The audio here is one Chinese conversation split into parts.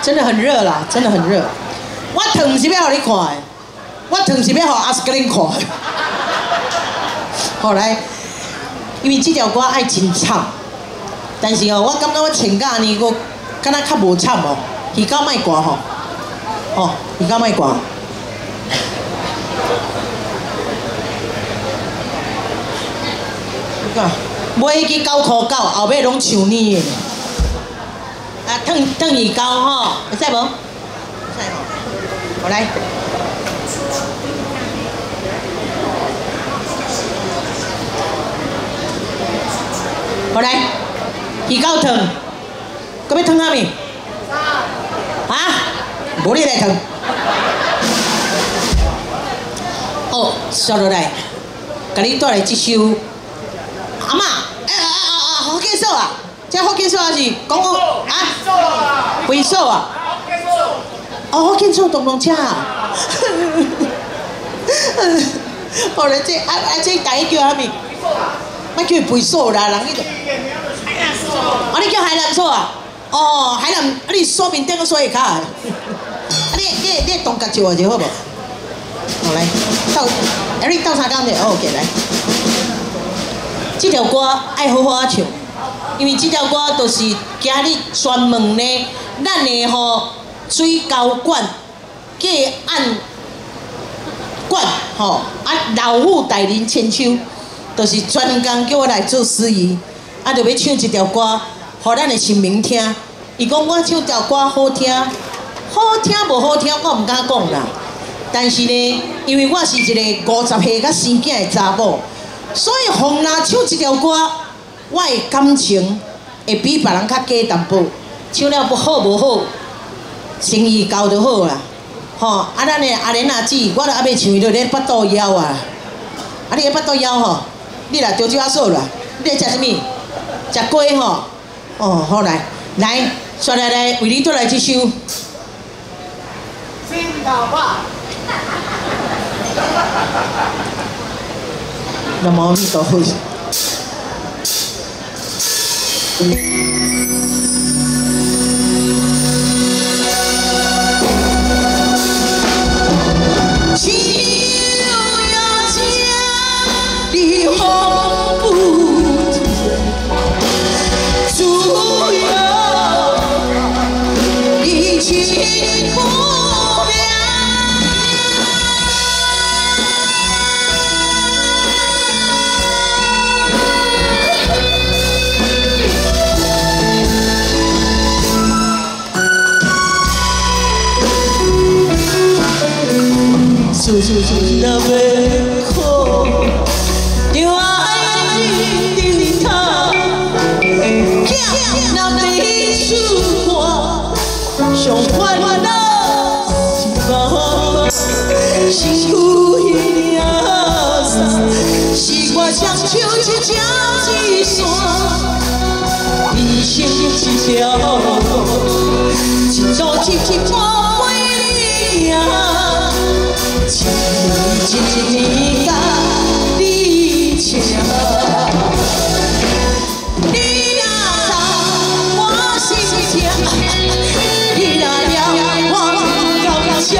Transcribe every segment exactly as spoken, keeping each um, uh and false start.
真的很热啦，真的很热。我烫是要给你看的，我烫是要给阿斯格林看的。后来，因为这条歌爱真惨，但是哦，我感觉我唱甲呢，我敢若较无惨哦，鱼狗莫寒吼，哦，鱼狗莫寒。买去九箍九，后尾拢像你的。啊，烫烫鱼糕吼，会使无？会使吼。好来。好来，鱼糕烫，搁要烫啥物？啊？无你来烫。哦，刷落来，甲你带来这首。阿嬷，哎啊啊啊！福建嫂啊，这福建嫂还是讲我啊？回嫂啊？哦，福建嫂当当车啊？后来这啊啊这大家叫啥物？莫叫肥嫂啦，人迄个。啊，你叫海南嫂啊？哦，海南，啊你说明顶个说会卡。啊你你你动角就就好无？好来，倒，啊你倒三工者，哦，OK来。这条歌爱好好唱，因为这条歌就是今日专门呢，咱的吼水沟管计按管吼啊老虎大人千秋，就是专工叫我来做司仪，啊就要唱一条歌，互咱的亲民听。伊讲我唱条歌好听，好听无好听我毋敢讲啦。但是呢，因为我是一个五十岁甲生囝的查某。所以，洪娜唱一条歌，我的感情会比别人较假淡薄。唱了不好无好，生意交就好啦。吼，啊，咱的阿莲阿姊，我都还袂唱，伊就咧腹肚枵啊。啊，你咧腹肚枵吼，你来招招阿嫂啦。你咧食啥物？食鸡吼。哦，好来，来，刷来来，为你带来这首。新头发。那么你都会。秋呀家的红布天，竹摇的青空。诉诉诉那杯苦，就爱你的灵汤，那杯书花，上欢乐是辛苦一样，是我双手一条一线，一生一条，一座一一我陪你呀。一年甲你请，你若走我心痛，你若了我到车，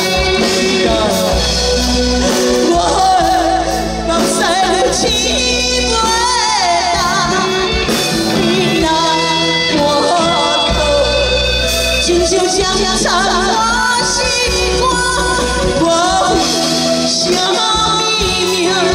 我目屎流起袂干，你若我到，亲像将插我心肝。想你名。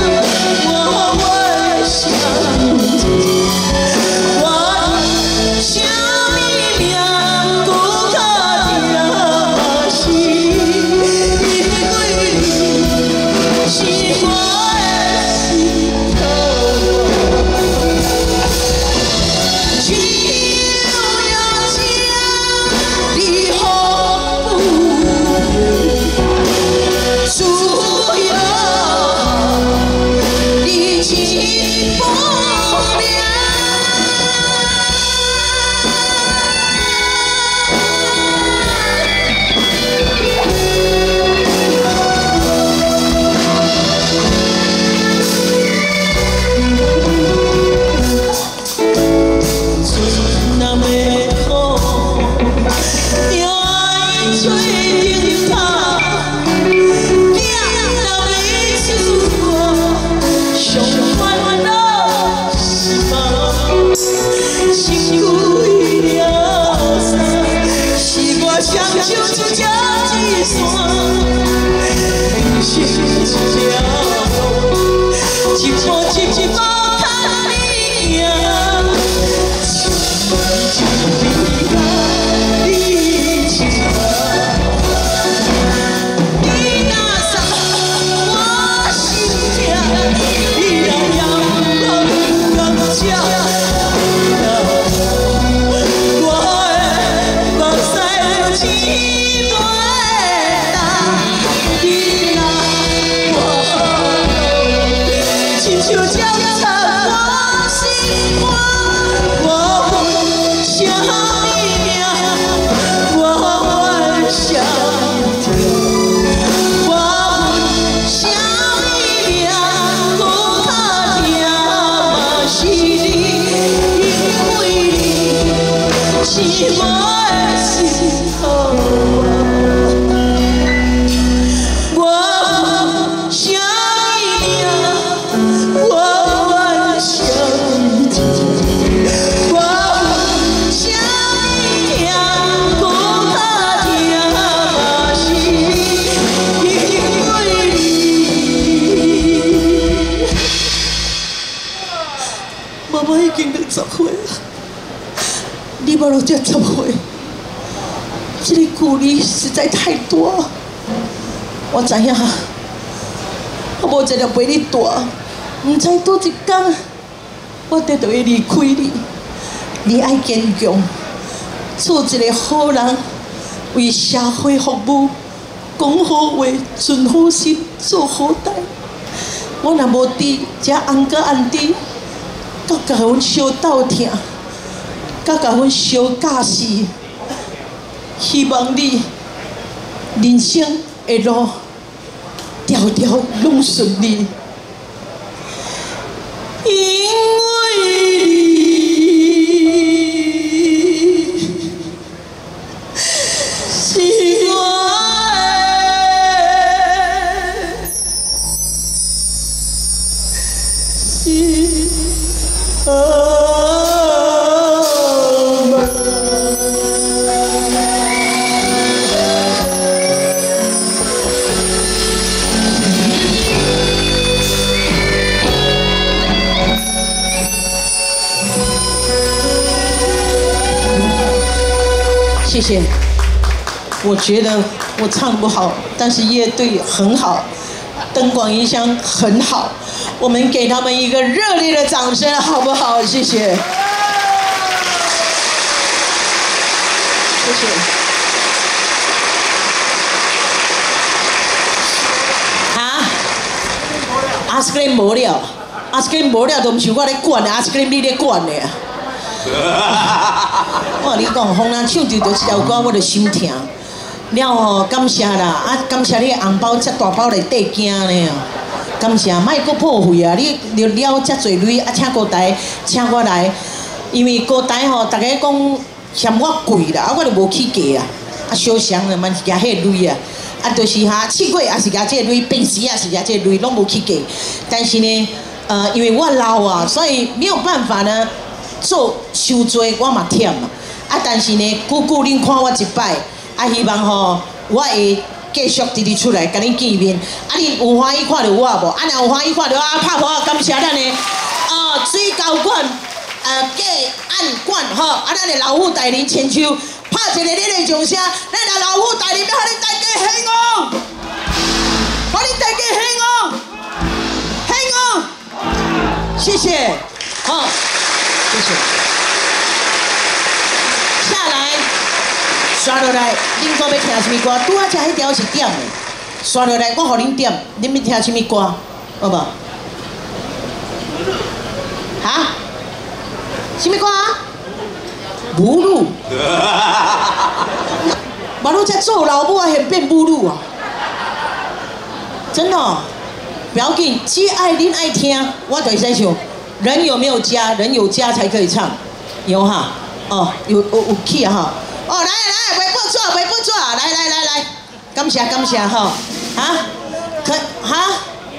你无落这十岁，这个距离实在太大。我知影，我无一日陪你大，唔知倒一天，我得就会离开你。你爱坚强，做一个好人，为社会服务，讲好话，存好心，做好代。我若无伫，这翁甲安弟，甲甲阮相斗疼。 甲甲阮相教示，希望你人生的路条条拢顺利，因为你是我的心啊。 谢谢，我觉得我唱不好，但是乐队很好，灯光音箱很好，我们给他们一个热烈的掌声，好不好？谢谢，谢谢。啊 ，ice cream 无了 ，ice cream 无了，都唔像我咧管的 ，ice cream 你咧管的啊。 我跟你讲，逢人唱就着这条歌，我就心疼。了吼，感谢啦，啊，感谢你红包遮大包内底惊呢，感谢，莫阁破费啊！你留了遮侪钱，啊，请高台请我来，因为高台吼，大家讲嫌我贵啦，啊，我就无去价啊，啊，小箱的嘛是加迄个钱啊，啊，就是哈，试过也是加这个钱，平时也是加这个钱，拢无去价。但是呢，呃，因为我老啊，所以没有办法呢。 做伤多，我嘛忝啊！啊，但是呢，久久恁看我一摆，啊，希望吼，我会继续直直出来，甲恁见面。啊，你有欢喜看到我无？啊，若有欢喜看到我，啊，拍拍感谢咱的呃水高管呃计案管吼，啊，咱的老虎大人千秋，拍一个恁的掌声，咱的老虎大人要互恁大家兴旺，互恁大家兴旺，兴旺，谢谢，好。 谢谢。下来，刷落来，恁搁要听什么歌？拄仔只迄条是点的，刷落来，我互恁点，恁要听什么歌？好无？哈？什么歌啊？母乳。马路在做老母啊，现变母乳啊！真的、哦，不要紧，只爱恁爱听，我就会使唱。 人有没有家？人有家才可以唱，有哈？哦，有有有去啊哈！哦，来来，袂不错，袂不错，来来来来，感谢感谢哈！啊，可哈？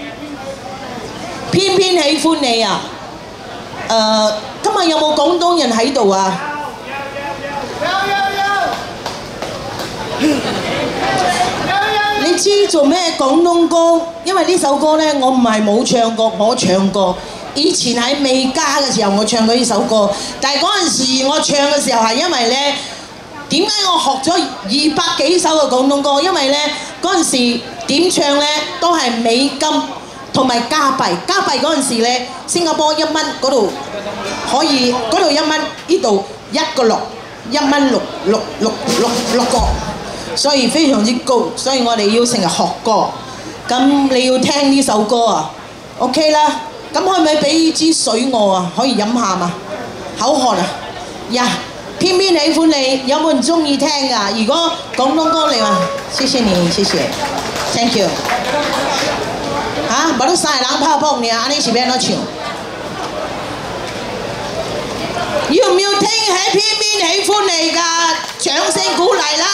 偏偏喜歡你啊！誒，今日有冇廣東人喺度啊？有有有有。 你知做咩廣東歌？因為呢首歌咧，我唔係冇唱過，我唱過。以前喺未加嘅時候，我唱過呢首歌。但係嗰陣時我唱嘅時候係因為咧，點解我學咗二百幾首嘅廣東歌？因為咧嗰陣時點唱咧都係美金同埋加幣。加幣嗰陣時咧，新加坡一蚊嗰度可以，嗰度一蚊，呢度一個六，一蚊六六六六六個。所以非常之高，所以我哋要成日學歌。咁你要聽呢首歌啊 ？OK 啦，咁可唔可以俾支水我啊？可以飲下嘛？口渴啊！呀，偏偏喜歡你，有冇人中意聽㗎？如果廣東歌你話，謝謝你，謝謝 ，thank you。嚇，冇得曬冷泡泡你啊！你是邊個唱？要唔要聽喺偏偏喜歡你㗎？掌聲鼓勵啦！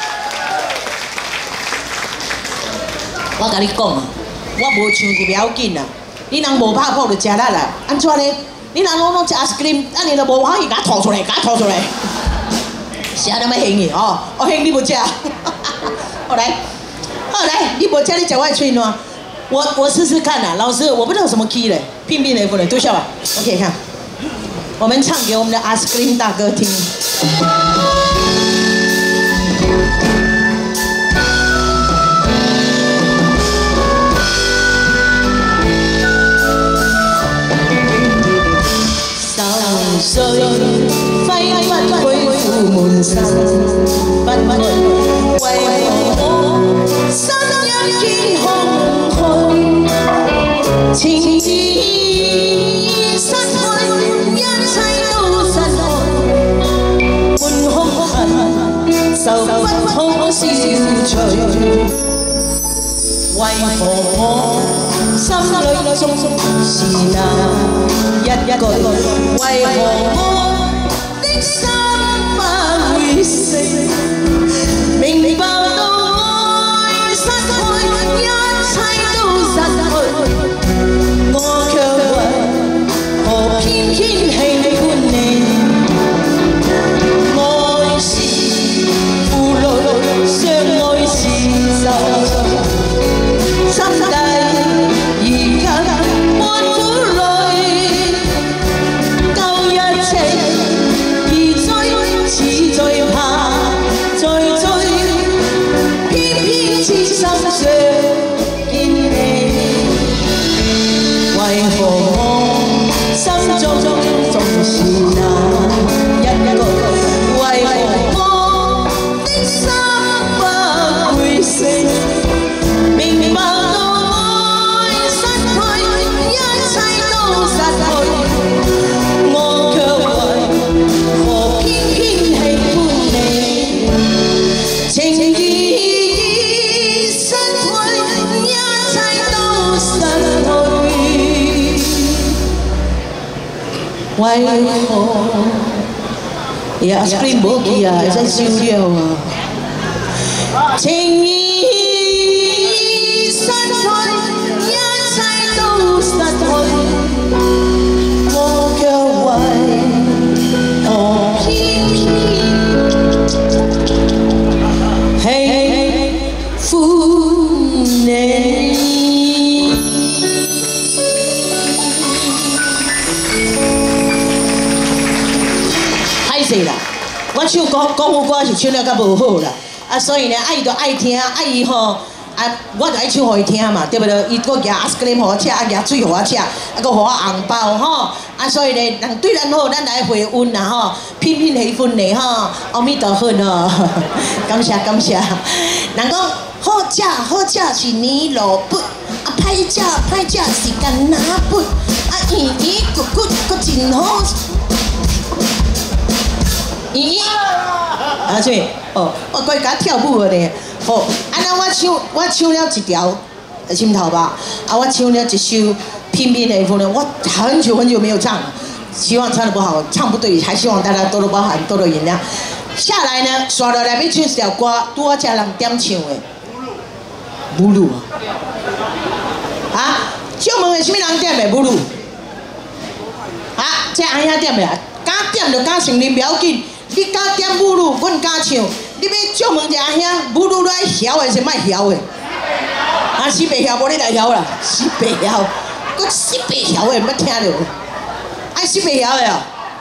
我甲你講啊，我無唱就袂要緊啊。你人無拍泡就食力啦，安怎呢？你人攏攏食 ice cream， 安尼就無法去甲吐出來，甲吐出來。食那麼興去哦，我興你無食。好來，好來，你無食你食我的嘴喏。我我試試看啊，老師，我不知道什麼 key 嘞，偏偏的不能都笑吧 ？OK， 看，我們唱給我們的 ice cream 大哥聽。歲揮不會負滿身，不會為何我心一片空虛，情已失去，一切都失去，滿胸恨愁不可消除，為何我心裏總是那一句？為何我的心不會死？明白到愛失去，一切都失去，我卻為何偏偏喜歡你？愛是負累，相愛是愁，心底而家滿苦淚。似最怕再追，偏偏痴心想見你。為何我心中總是那一句？為何我的心不會死？明白到愛失去，一切都失去，我卻為何偏偏情意已失去，一切都失去，為何？呀 ，ice cream 冇記啊，真燒掉啊！情意已失去，一切都失去，我卻為何偏偏？喜歡你，歹勢啦！我唱國國語歌是唱了較無好啦，啊，所以呢，愛就愛聽，愛伊吼，啊，我就愛唱互伊聽嘛，對不對？伊佫夾 ice cream 互我食，啊，夾水互我食，啊，佫互我紅包吼，啊，所以呢，人對咱好，咱來回溫啦吼，偏偏喜歡你吼，阿彌陀佛哦，感謝感謝。人講好食好食是泥蘿蔔，啊，歹食歹食是干拿本，啊，圓圓骨骨佫真好。咦？啊，所以哦，我過去甲跳舞個咧，好，安那我唱我唱了一條心頭吧，啊，我唱了一首偏偏的風呢，我很久很久沒有唱了，希望唱得不好，唱不對，還希望大家多多包涵，多多原諒。下來呢，刷落來要唱一條歌，拄好才人點唱的，母乳啊！啊，就問的什麼人點的母乳？啊，這阿兄點的，敢點就敢承認，不要緊。你敢點母乳，阮敢唱； 你要借问一下兄，母女来晓的是莫晓的，啊死白晓无你来晓啦，死白晓，佫死白晓的，毋捌听着，爱死白晓的哦。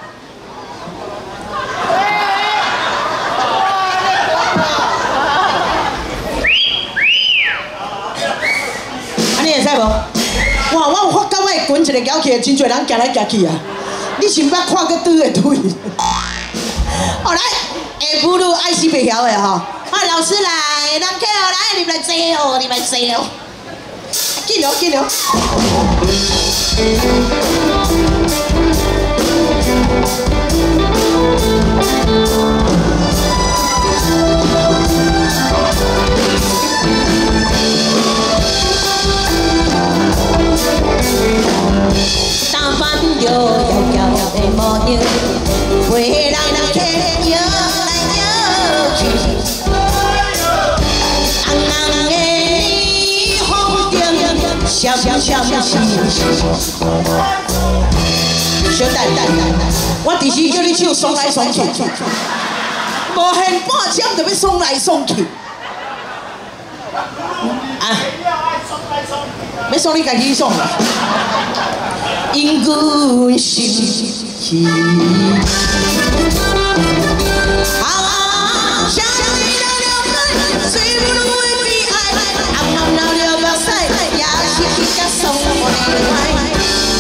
你会使无？哇！我有发觉我会滚一个摇起，真侪人行来行去啊！你是毋捌看过对的对？好来，下母女爱死袂晓的吼！啊，老师来，人客哦，来，你们来坐哦，你们来坐哦，紧哦，紧哦。打扮摇摇摇的模样，陪人客摇来摇去，红红的风中笑笑笑笑。小等等等，我伫时叫你手爽来爽去，无限半针就要爽来爽去。啊！要爽你家己爽啦。 因阮心起，啊，想你了了爱，最不能为悲哀，暗暗闹了了塞，也是一个送回来。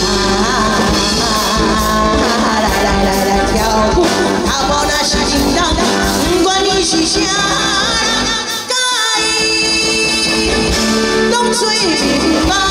啊，来来来来跳舞，头毛那是叮当，不管你是啥人，介意，拢做平凡。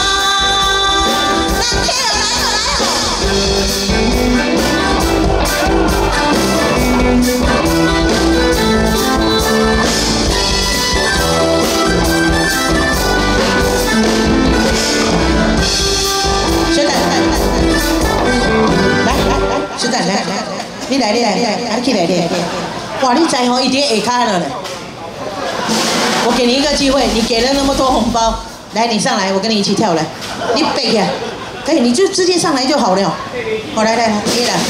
你来，你来，你来，赶紧来，你来！哇，你在乎一点下卡了呢。我给你一个机会，你给了那么多红包，来，你上来，我跟你一起跳来。你背呀，可以，你就直接上来就好了。好，来来来，你来。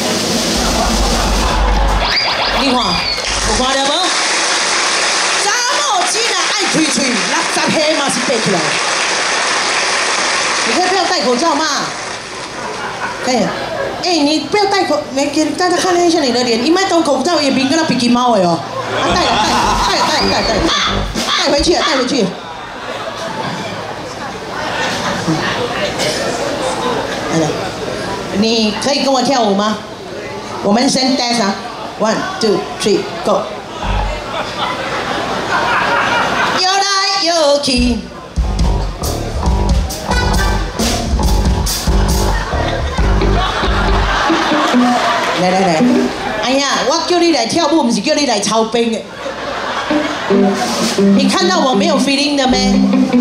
你看，有看到无？查某只若爱吹吹，六十岁嘛是背起来。你可以不要戴口罩嘛？可以。 哎、欸，你不要戴口，你给大家看一下你的脸，你卖戴口罩也比跟那比鸡猫的哦。啊，戴了戴了戴了戴了戴了戴，带回去带回去。来了，你可以跟我跳舞吗？我们先 dance 啊 ，one two three go。摇来摇去。 来来来，哎呀，我叫你来跳舞，不是叫你来操兵的。你看到我没有 feeling 的咩？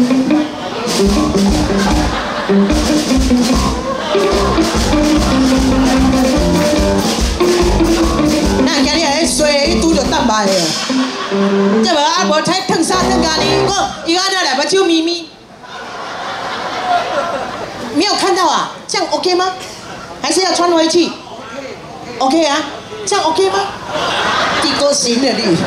那今日喺水拄着蛋白的，这无啊无太烫沙烫咖喱，我伊安那两把手咪咪，没有看到啊？这样 OK 吗？还是要穿回去？ OK 啊，这样 OK 吗？地沟行了你。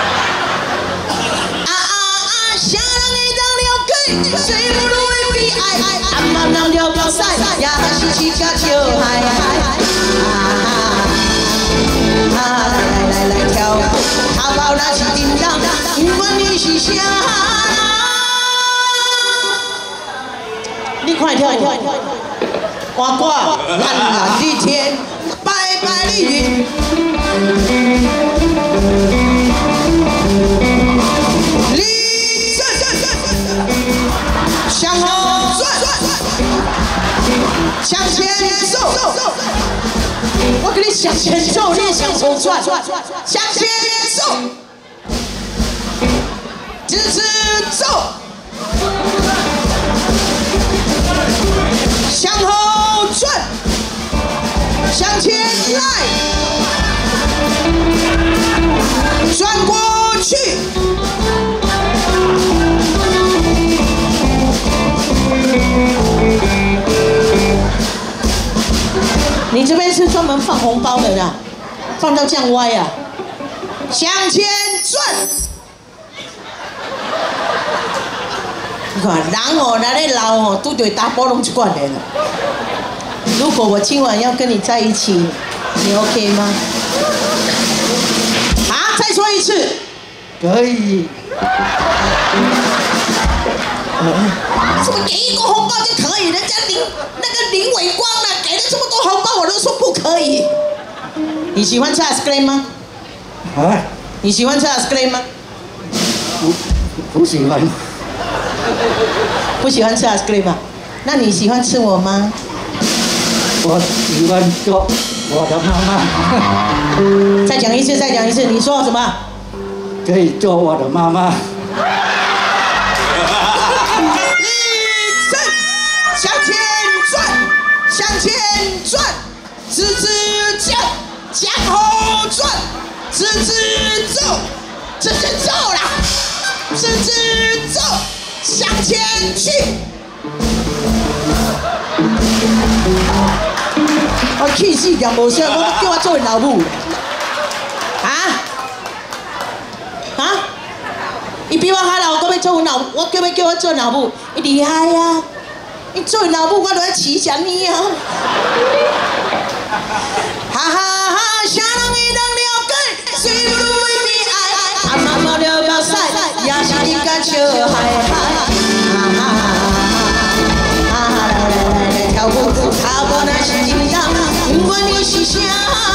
啊啊啊！啥人会当了解？谁不如会悲哀？暗暗暗了表塞，也是一个笑嗨嗨。啊啊！来来来跳舞，头毛那是叮当，不管你是啥人。你快跳跳！呱呱，蓝蓝的天。 白白的云，立正，向后转，向前走。我给你向前走，你向后转，向前走，直直走，向后转。 向前来，转过去，你这边是专门放红包的啦，放到这样歪啊！向前转。 你看人哦，来咧老哦，都得打波龙去惯人了。如果我今晚要跟你在一起，你 OK 吗？啊，再说一次。 可以。 怎么给一个红包就可以？人家林那个林伟光呢，给了这么多红包，我都说不可以。你喜欢吃 ice cream 吗？ 啊？ 你喜欢吃 ice cream 吗？ 不，不喜欢。 不喜欢吃 ice cream 吗？那你喜欢吃我吗？ 我喜欢做我的妈妈。 再讲一次，再讲一次，你说什么？ 可以做我的妈妈。 向前转，向前转，直直讲，向后转，直直走，直直走啦，直直走，向前去。我气死条无声，我叫我做老母。啊？啊？伊比我较老，我要做阮老，我叫要叫我做老母，伊厉害啊！你做老母，我都要饲啥物啊？哈哈哈！啥人会当了解？谁不为你爱？阿妈妈了到晒，也是你甲笑嗨嗨。啊啊来来来来跳舞，脚步若是真重，不管你是啥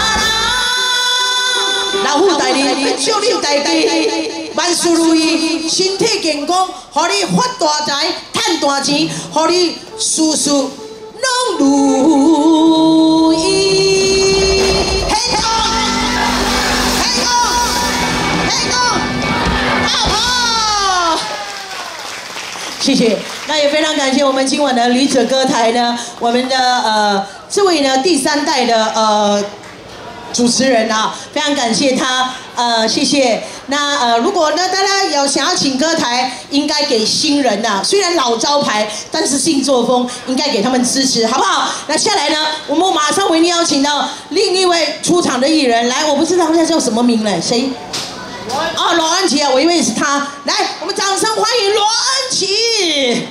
人，老虎大力，祝你大吉，万事如意，身体健康，互你发大财。赚大钱，互你事事拢如意。嘿公，嘿公，嘿公，好好。谢谢，那也非常感谢我们今晚的旅者歌台呢，我们的呃这位呢第三代的呃。主持人啊，非常感谢他，呃，谢谢。那呃，如果呢大家有想要请歌台，应该给新人呐、啊，虽然老招牌，但是新作风，应该给他们支持，好不好？那下来呢，我们马上为您邀请到另一位出场的艺人来，我不知道他叫什么名嘞，谁？哦，罗安琪啊，我以为是他。来，我们掌声欢迎罗安琪。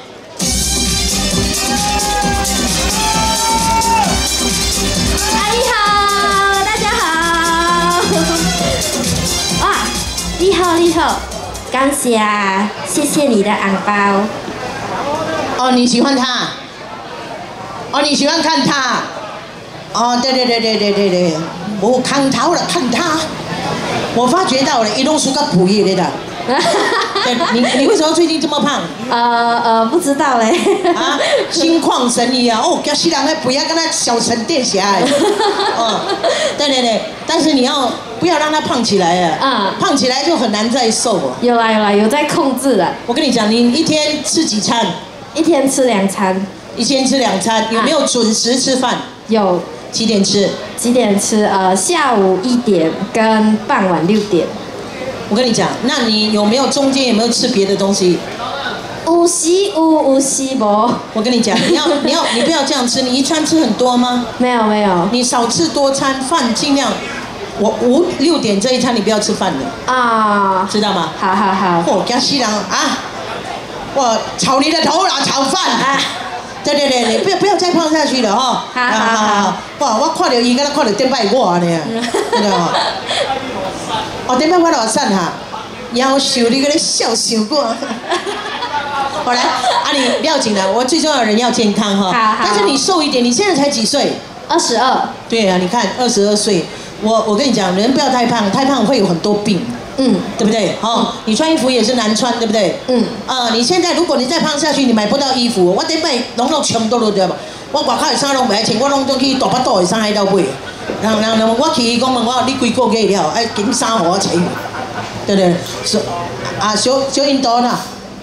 啊，你好，大家好。哇，你好，你好，感谢，谢谢你的红包。 哦，你喜欢他？哦，你喜欢看他？哦，对对对对对对对，我看他了，看他。我发觉到了，一弄出个补业的。对，你你为什么最近这么胖？ 呃呃，不知道嘞。 啊，心旷神怡啊！哦，叫西人不要跟他小沉淀起来。哦，对对对，但是你要不要让他胖起来啊？ 嗯， 胖起来就很难再瘦哦。 有啦有啦，有在控制了。 我跟你讲，你一天吃几餐？ 一天吃两餐。 一天吃两餐，有没有准时吃饭？ 有。 几点吃？ 几点吃？呃，下午一点跟傍晚六点。 我跟你讲，那你有没有中间有没有吃别的东西？ 有时有，有时无。 我跟你讲，你要你要你不要这样吃，你一餐吃很多吗？ 没有没有。你少吃多餐，饭尽量。我五六点这一餐你不要吃饭的啊，知道吗？ 好好好。 我叫西人啊，我炒你的头啦，炒饭啊。对对对，你不要不要再胖下去了哈。 好好好。 哇，我看到伊，敢若看到顶摆我呢，真的哦。哦，顶摆我落散哈，夭寿你搁咧笑伤我。好来，啊你不要紧了，我最重要的人要健康哈。 好好。 但是你瘦一点，你现在才几岁？ 二十二。对啊，你看二十二岁，我我跟你讲，人不要太胖，太胖会有很多病。嗯，对不对？哦，你穿衣服也是难穿，对不对？嗯。啊，你现在如果你再胖下去，你买不到衣服。我顶摆拢拢穷到了对吧？我外口的衫拢袂穿，我拢都去大巴肚的衫喺度买。人人人，我去伊讲问我你几个月了，哎，紧衫互我穿，对不对？小啊小小印度啦。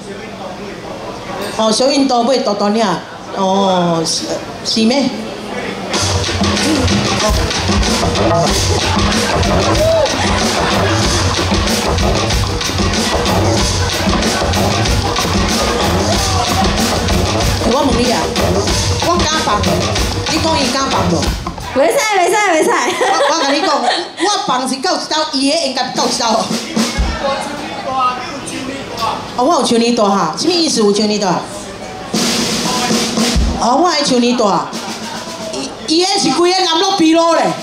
哦，小印度买大大领。哦，是是咩？我问你啊，我敢放无？你讲伊敢放无？ 袂使袂使袂使。 我我甲你讲，我放是到一刀，伊个应该到一刀。 哦，我有像你大哈，什么意思？有像你大？哦，我还像你大。伊伊迄是规个南落皮路嘞。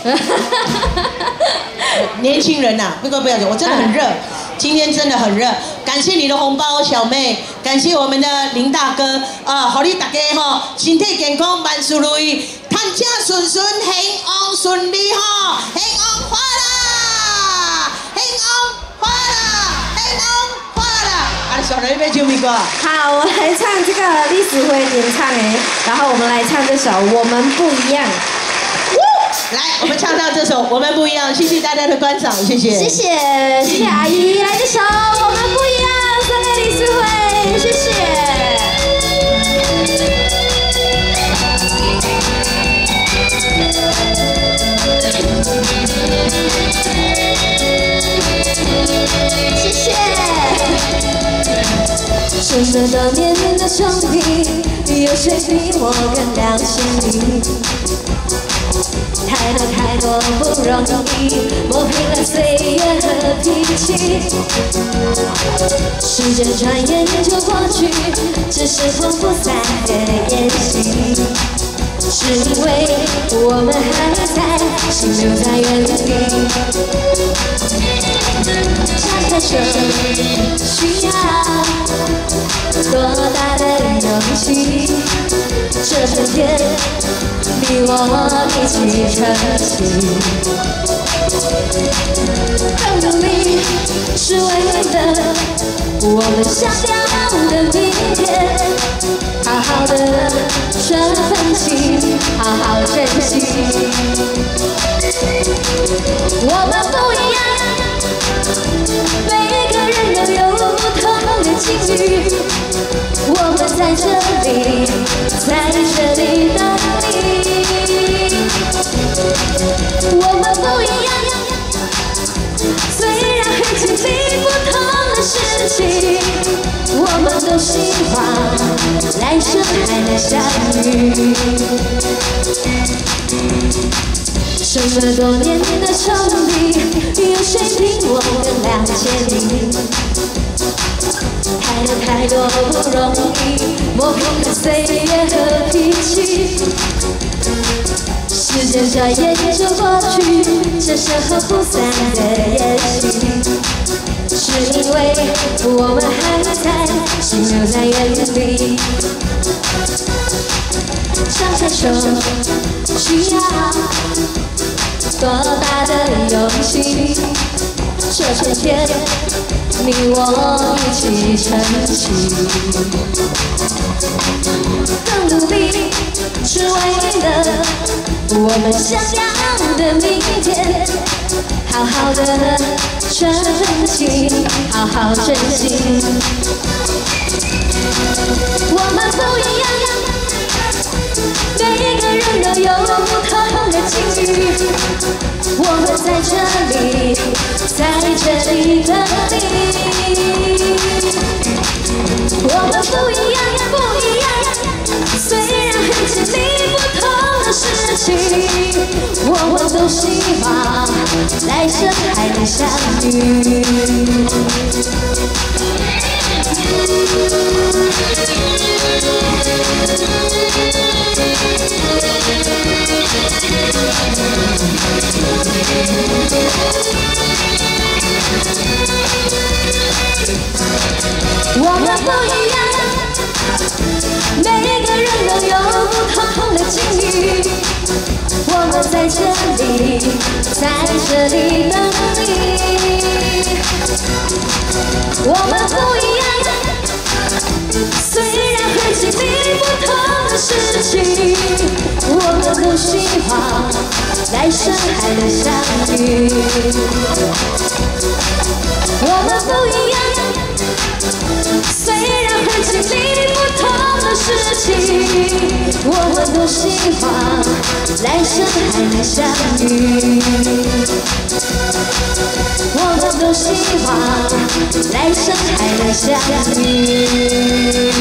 年轻人呐、啊，不过不要紧，我真的很热，今天真的很热。感谢你的红包，小妹，感谢我们的林大哥啊，好、呃，你大家吼身体健康，万事如意，赚钱顺顺，幸运顺利吼，幸运快乐，幸运快乐，幸运快乐。啊，小人要唱咩歌？ 好，我来唱这个历史会演唱诶，然后我们来唱这首《我们不一样》。 来，我们唱到这首《我们不一样》，谢谢大家的观赏，谢谢， 谢谢，谢谢阿姨，来这首《我们不一样》送给李思慧，谢谢。谢谢。这么多年的兄弟，有谁比我更了解你？太多太多不容易，磨平了岁月和脾气。时间转眼就过去，只是风不散的宴席。是因为我们还在，心留在原地。唱这首需要多大的勇气？这春天。你我一起撑起，更努力是为了我们想要的明天。好好的这份情，好好珍惜。我们不一样，每个人都有不同的境遇。我们在这里，在这里等你。我们不一样，虽然会经历不同的事情，我们都希望来生还能相遇。这么多年的兄弟，有谁比我更了解你？太多太多不容易，磨平了岁月和脾气。时间转眼就过去，这生活不散的宴席。是因为我们还在，心留在原地。唱这首需要多大的勇气？这春天，你我一起撑起。更努力是为了我们想要的明天。好好的这份情，好好珍惜。我们不一样，每个人都有不同的境遇。我们在这里，在这里等你。我们不一样，不一样，虽然会经历不同的事情，我们都希望来生还能相遇。我们不一样，每个人都有不同的境遇。我们在这里，在这里等你。我们不一样，虽然会经历不同的事情，我们都希望来生还能相遇。我们不一样。虽然会经历不同的事情，我们都希望来生还能相遇。我们都希望来生还能相遇。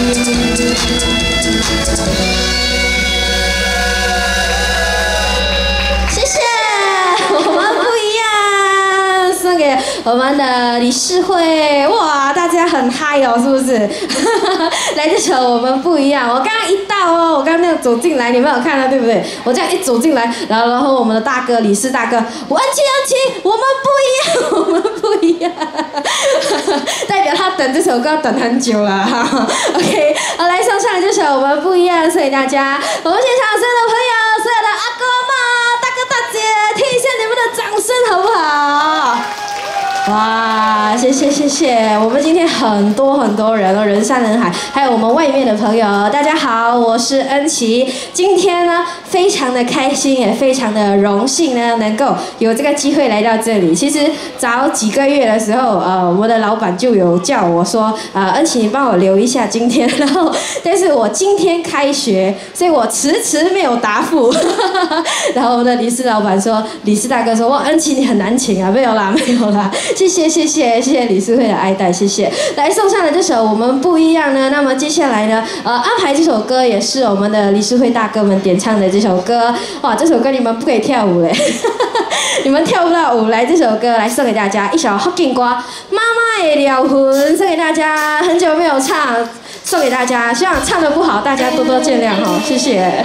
谢谢，我们不一样，送给。 我们的理事会，哇，大家很嗨哦，是不是？来这首我们不一样。我刚刚一到哦，我刚刚那样走进来，你们有看到对不对？我这样一走进来，然后然后我们的大哥理事大哥，我安琪安琪，我们不一样，我们不一样，代表他等这首歌要等很久了哈。OK， 好，来送上这首我们不一样，送给大家。我们现场所有的朋友，所有的阿公阿妈、大哥大姐，听一下你们的掌声好不好？哇，谢谢谢谢！我们今天很多很多人哦，人山人海，还有我们外面的朋友，大家好，我是恩琪。今天呢，非常的开心，也非常的荣幸呢，能够有这个机会来到这里。其实早几个月的时候，呃，我们的老板就有叫我说，呃，恩琪，你帮我留一下今天。然后，但是我今天开学，所以我迟迟没有答复。然后我们的理事老板说，理事大哥说，哇，恩琪你很难请啊，没有啦，没有啦。谢谢谢谢谢谢理事会的爱戴，谢谢。来送上的这首《我们不一样》呢，那么接下来呢，呃，安排这首歌也是我们的理事会大哥们点唱的这首歌。哇，这首歌你们不可以跳舞嘞，你们跳不到舞。来，这首歌来送给大家，一首福建歌《妈妈的疗魂》，送给大家。很久没有唱，送给大家，希望唱得不好，大家多多见谅哈，谢谢。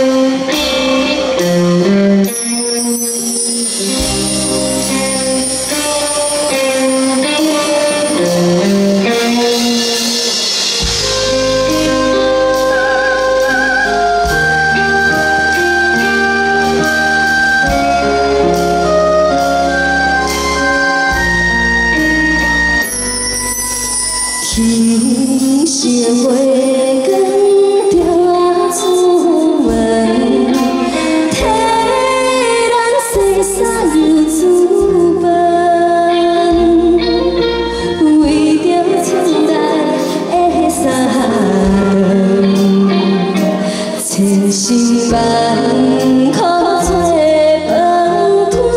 天是月光着出门，替咱洗衫又煮饭，为着厝内的三顿，千辛万苦做饭团，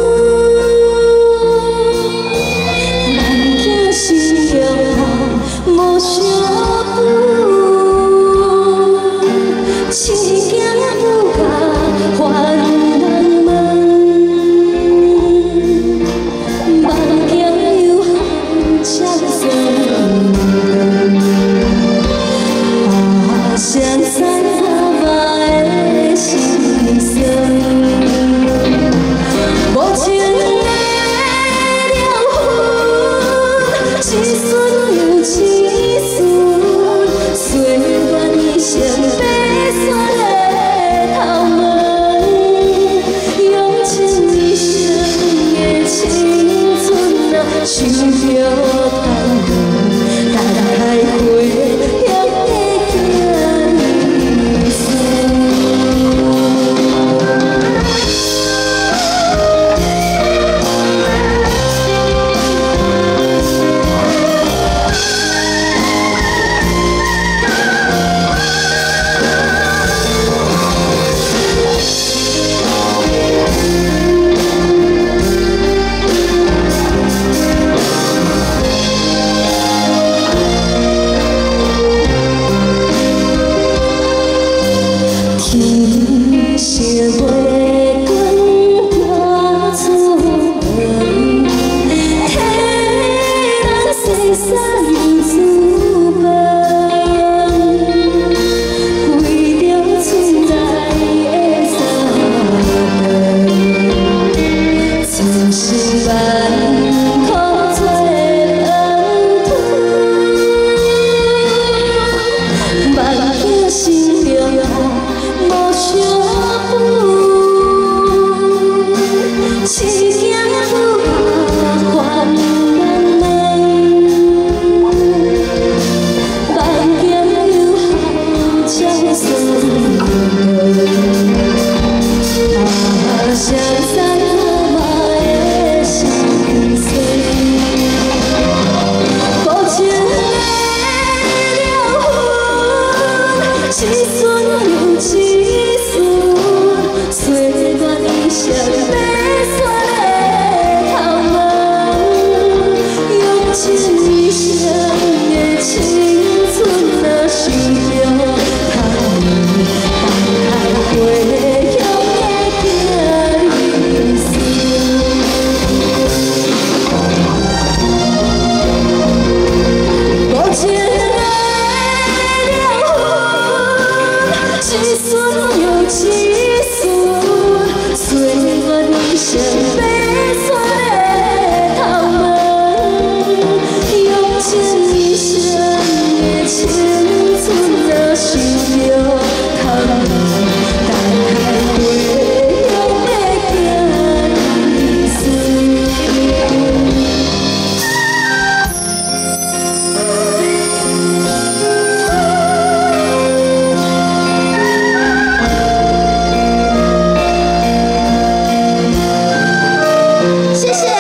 咱囝心中无相负，只惊不怕还人问，梦境又好才算啊，相散阿妈的心酸，无情的了魂，一瞬又一。岁月已成白雪的头毛，用尽一生的青春啊，想着盼望，等待回乡的囝儿孙。天是月光着出门，替咱洗衫又煮饭，为着厝内的三顿，千辛万苦做饭团，梦境心中无相负，只惊不怕还人问，梦境又好才算啊，相散阿妈的心酸，无情的了魂，一瞬又一瞬，岁月已成白雪的上白雪的头毛，用尽一生的青春若想着头毛，等待归乡的行丝。谢谢，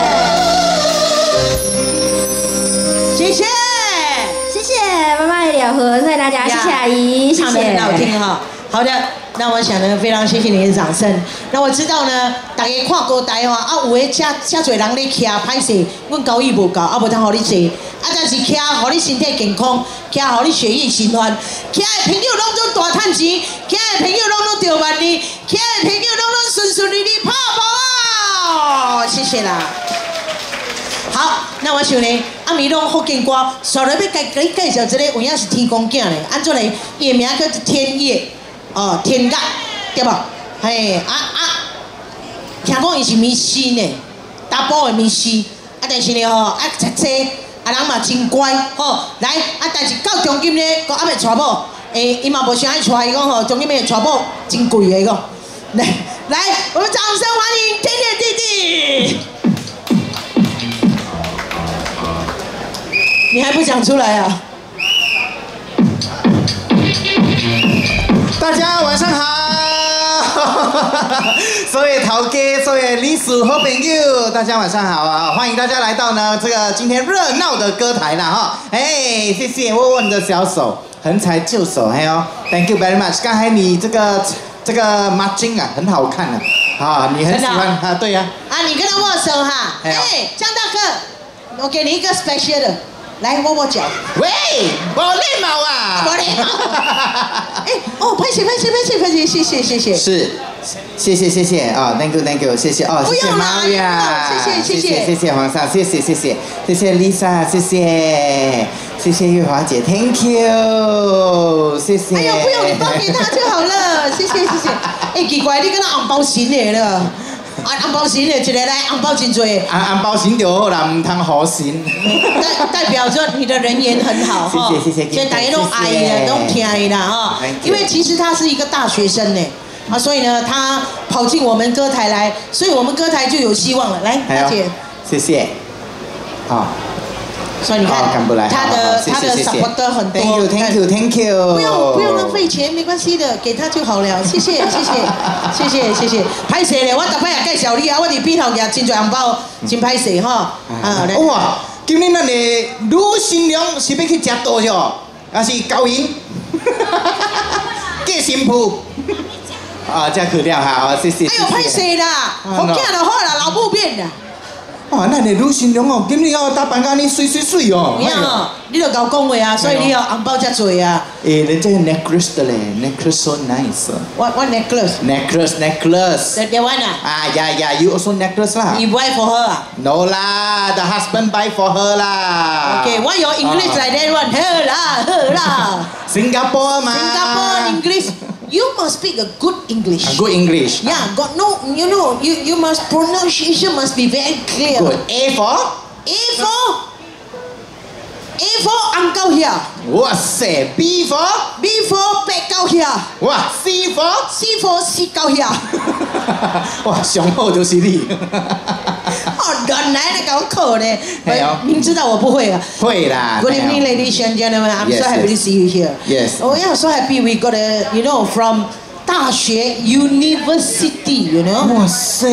谢谢， 谢谢妈妈的了和，谢谢大家，谢谢阿姨，谢唱得很好听谢。 哈。好的，那我想呢，非常谢谢你的掌声。那我知道呢，大家看歌台哦，啊有诶，遮遮侪人咧徛，歹势，阮高义无够，啊无通互你坐，啊但是徛，互你身体健康，徛互你血液循环，徛的朋友拢总大趁钱，徛的朋友拢拢着万年，徛的朋友拢拢顺顺利利泡泡啊！谢谢啦。好，那我想呢，阿弥拢福建歌，稍来要介给你介绍一个有影是天公囝嘞，安怎嘞？伊的名叫做天业，哦，天乐，对无？嘿，啊啊，听讲伊是迷信呢，查甫的迷信，啊，但是呢吼，爱读册，啊人嘛真乖，吼，来，啊，但是到中今呢，佫还袂娶某，诶，伊嘛无想爱娶，伊讲吼，中今的娶某真贵的，伊讲，来来，我们掌声欢迎天业弟弟。你还不讲出来啊？ 大家晚上好，所有头家、所有历史好朋友，大家晚上好啊！欢迎大家来到呢这个今天热闹的歌台啦哈！哎，谢谢沃沃你的小手，横财就手，还有 ，Thank you very much。刚才你这个这个马金啊，很好看啊，啊，你很喜欢啊？对呀。 啊，你跟他握手哈。哎，江大哥，我给你一个 special 的。来握握脚。 喂，没礼貌啊！ 没礼貌。哎，哦，拍谢拍谢拍谢拍谢，谢谢谢谢。 是，谢谢谢谢啊 ，Thank you Thank you， 谢谢哦，谢谢 Maria， 谢谢谢谢谢谢皇上，谢谢谢谢谢谢 Lisa， 谢谢谢谢月华姐 ，Thank you， 谢谢。 哎呦，不用你包给他就好了，谢谢谢谢。哎，奇怪，你跟他红包钱的了。啊，红包钱的一个来，红包真多。 啊，红包钱就好啦，唔通好钱。 代代表着你的人缘很好哈。 谢谢谢谢。 所以大家都爱的，都听的哈。因为其实他是一个大学生呢，啊，所以呢，他跑进我们歌台来，所以我们歌台就有希望了。来，大姐。 谢谢。好。 所以你看，他的他的 support 很多。 Thank you Thank you Thank you。 不用不用浪费钱，没关系的，给他就好了。谢谢谢谢谢谢谢谢。歹势咧，我逐摆也介绍你啊，我伫边头夹真侪红包，真歹势吼。啊， 哇，今年咱的女新娘是要去食倒哟，还是高银？嫁新妇。啊，这去了哈，谢谢。 哎呦，歹势啦，福建就好啦，老母变啦。 哇，咱的女新娘哦，今日要打扮甲你水水水哦。 有影哦，你著甲我讲话啊，所以你有红包遮多啊。 诶，人家 necklace 的嘞 ，necklace so nice。 What what necklace? Necklace necklace。 The the one 啊？ 啊呀呀 ，you also necklace 啦。 You buy for her 啊 ？No 啦 ，the husband buy for her 啦。 Okay, why your English like that one? Her 啦，her 啦。 Singapore 嘛。 Singapore English. You must speak a good English. A good English. Yeah, got no, you know, you you must pronunciation must be very clear. Good. A for? A for? A for uncle here. 哇塞 ，B for? B for 白狗here. 哇 ，C for? C for 死狗here. 哇，上好就是你。 哦，原来你搞可呢？明知道我不会啊。 会啦。 Good evening, ladies and gentlemen. I'm so happy to see you here. Yes. Oh yeah, so happy we got a, you know, from 大学 University, you know. 哇塞！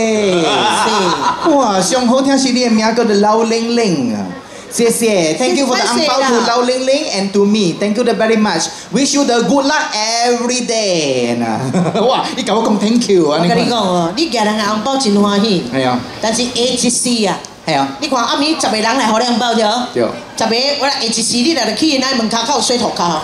哇，上好听是你的名叫做刘玲玲啊。谢谢 ，Thank you for the 紅包 to 劉玲玲 and to me. Thank you very much. Wish you the good luck every day. 哇，你甲我講 Thank you 啊！ 我跟你講哦，你夾人嘅紅包真歡喜。 係啊。 但是下一次啊。 係啊。 你看暗暝十個人來互你紅包對。 對。 十個我來下一次你來就去那門口口水頭殼。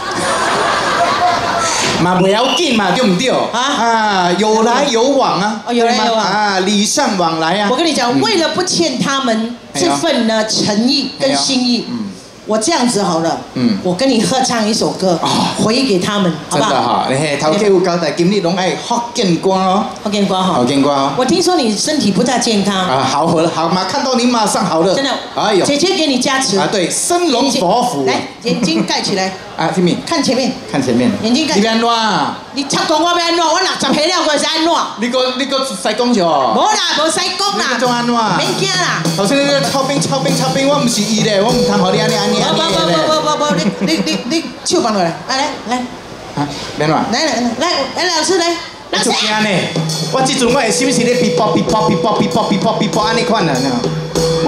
嘛不要緊嘛，對唔對？啊啊，有來有往啊。 哦，有來有往啊，禮尚往來啊。 我跟你講，為了不欠他們這份呢誠意跟心意， 我这样子好了， 嗯， 我跟你合唱一首歌，回给他们，好不好？ 真的哈，嘿，头家有交代，今日拢爱福建歌哦， 福建歌哈， 福建歌哦。 我听说你身体不太健康啊，好了好嘛，看到你马上好了， 真的， 哎呦， 姐姐给你加持啊，对，生龙活虎， 来，眼睛盖起来， 啊，听没？ 看前面， 看前面， 眼睛盖， 你要安怎啊？ 你插讲我要安怎？我六十岁了，我是安怎？ 你个你个使讲着哦？ 无啦，无使讲啦， 你做安怎？ 免惊啦。 头先你咧操兵操兵操兵，我唔是伊咧，我唔通互你安尼安尼安尼不不不不不不，你你你你手放落来，来来来， 啊，免话， 来来来来，老师来， 我就惊呢，我即阵我会心是咧哔啵哔啵哔啵哔啵哔啵哔啵安尼款啊，喂！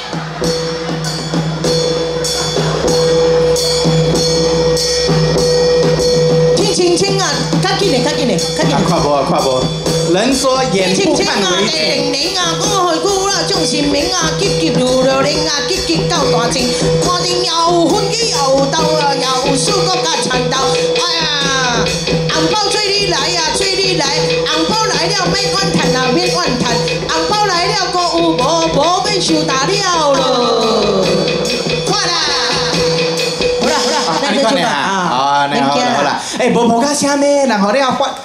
听清清啊，较紧的较紧的较紧的。 看无啊看无，人说眼不看为零净。 零啊，我会久了众神明啊，急急如流零啊，急急到大情，看见又有分机又有斗啊，又有四个甲缠斗，哎呀，红包催你来呀，催你来，红包来了免怨叹啊，免怨叹，红包来了搁有无无免受打了咯，看啦，好啦好啦， 安尼款的啊，啊，那好啦好啦，诶，无无甲啥物，然后你要发。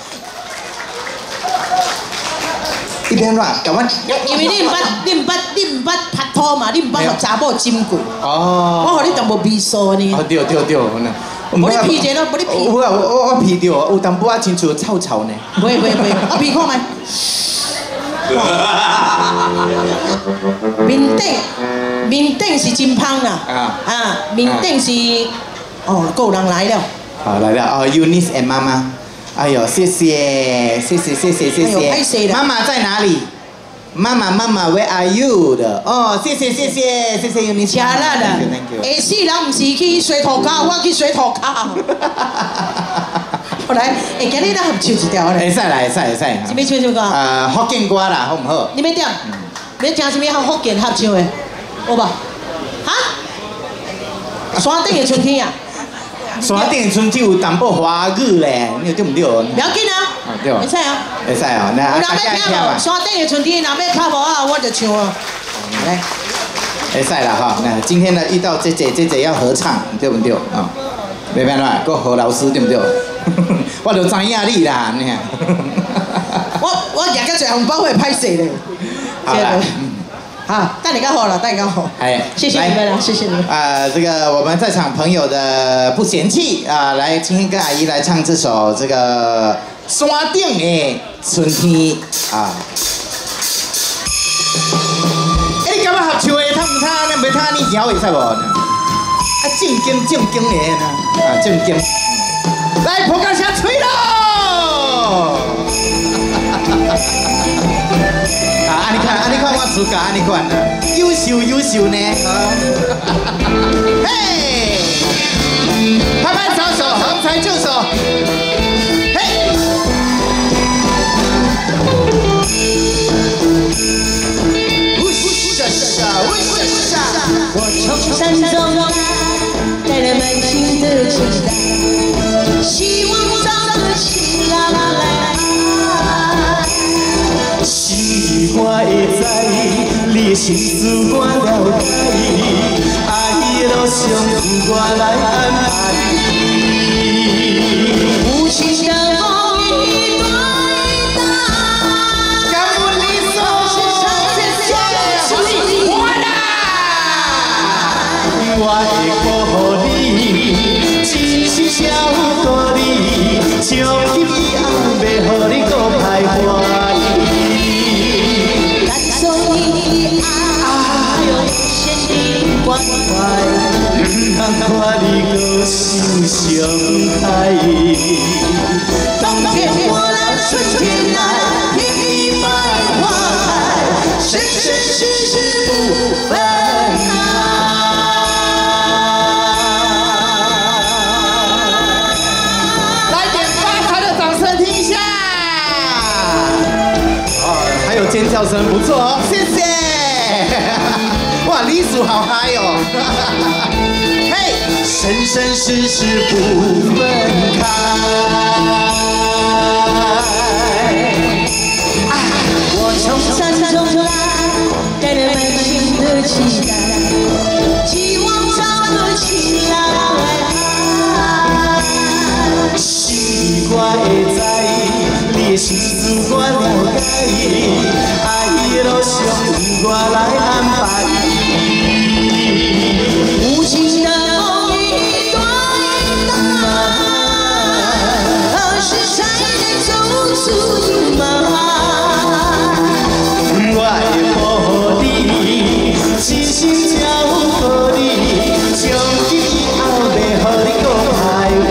一边乱，台湾。 因为你唔捌，你唔捌，你唔捌拍拖嘛，你唔捌互查某浸过。 哦。 我互你淡薄味素呢。 哦对对对， 无你皮者咯，无你皮。 我我我皮着，有淡薄仔亲像臭臭呢。 袂袂袂，我皮看觅。面顶，面顶是真芳啦。啊。啊，面顶是，哦，够人来了。 好来了哦 ，Eunice and 妈妈。哎呦，谢谢，谢谢，谢谢，谢谢。妈妈在哪里？妈妈，妈妈 ，Where are you 的？哦，谢谢，谢谢，谢谢 Eunice。 吃啦啦。下世人唔是去水土卡，我去水土卡。后来，会今日咱合唱一条咧。 会使啦，会使，会使。 是要唱什么歌？ 呃，福建歌啦，好唔好？ 你要点？要听什么好福建合唱的？有无？哈？山顶的春天啊！ 山顶春天有淡薄华语咧，你对唔对？不要紧啊， 对， 会使啊， 会使哦。那大家听无？山顶的春天，若要卡无啊，我就唱啊。来， 会使啦哈。那今天呢遇到姐姐，姐姐要合唱，对不对？啊，没办法，个何老师对不对？我就知影你啦，你看。 我我夹个最红包会拍谁嘞？ 好啦。 好，带你干好了，带你干好。哎，谢谢你们了，谢谢你们。 啊，这个我们在场朋友的不嫌弃啊，来今天跟阿姨来唱这首这个山顶的春天啊。哎，你干嘛合唱的？他唔他，你袂他你摇会使无？啊，正经正经的呢，啊正经。来，破杆下吹喽！啊，安尼看，安尼看，我自家安尼看啊，优秀优秀呢。嘿，拍拍手手，横财就手。嘿，呜沙沙，呜沙沙。 我从山中来，带着满心的期待，希望找个情郎来。 是我会知，你的心思我了解，爱的路上由我来安排。 无情的风雨对待， 感恩你所我来， 我会保护你，一生照顾你，从今以后袂予你搁徘徊。 关怀， 唔通看你搁心伤害。 冬天过了，春天来，天地百花开，生生世世不分开。 来点发财的掌声听一下。哦，还有尖叫声，不错哦，谢谢。哇，李叔好嗨哦！嘿，生生世世不分开。 啊，我从山中来，带着满心的期待，希望找个爱的路上我来安排。 无情的风雨对打，何时才能走出阴霾？ 我会保护你，真心照顾你，从今以后袂予你搁徘徊。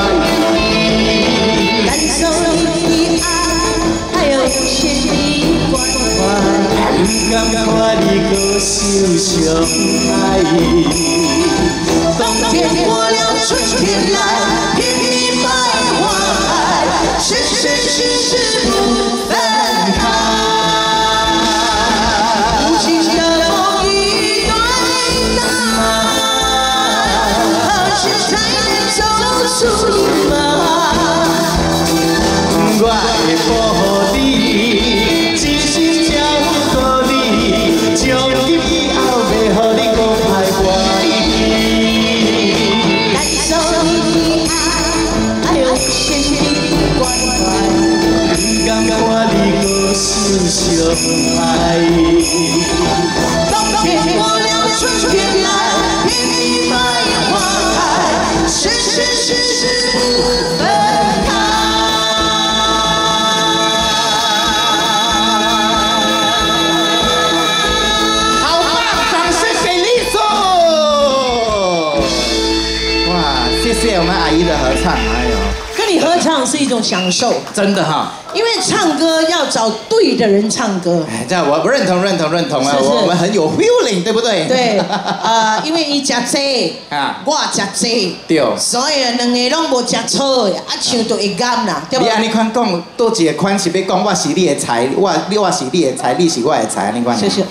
感受你的爱，还有无限的关怀。 不甘看你搁受伤害。 冬天过了，春天来，拼命徘徊，生生世世不分开。无情的风雨对打，何时才能走出阴霾？ 我会保护你，真心照顾你，从今以后袂予你搁徘徊。 感受你的爱，还有无限的关怀。 不甘看你搁受伤害。 冬天过了，春天来，拼命徘徊，生生世世不分开。 好棒，掌声给丽素！哇，谢谢我们阿姨的合唱，哎呦， 跟你合唱是一种享受， 真的哈。 因为唱歌要找对的人唱歌。 哎，这样我不认同，认同，认同啊！ 是是我们很有 feeling， 对不对？ 对，呃，因为伊食济， 啊我食济， 对。 所以两个拢无食错的，啊唱就会甘啦，对不你？安尼款讲，多一个款是要讲我是你的菜，我我是你的菜，你是我的菜，安尼款。 谢谢。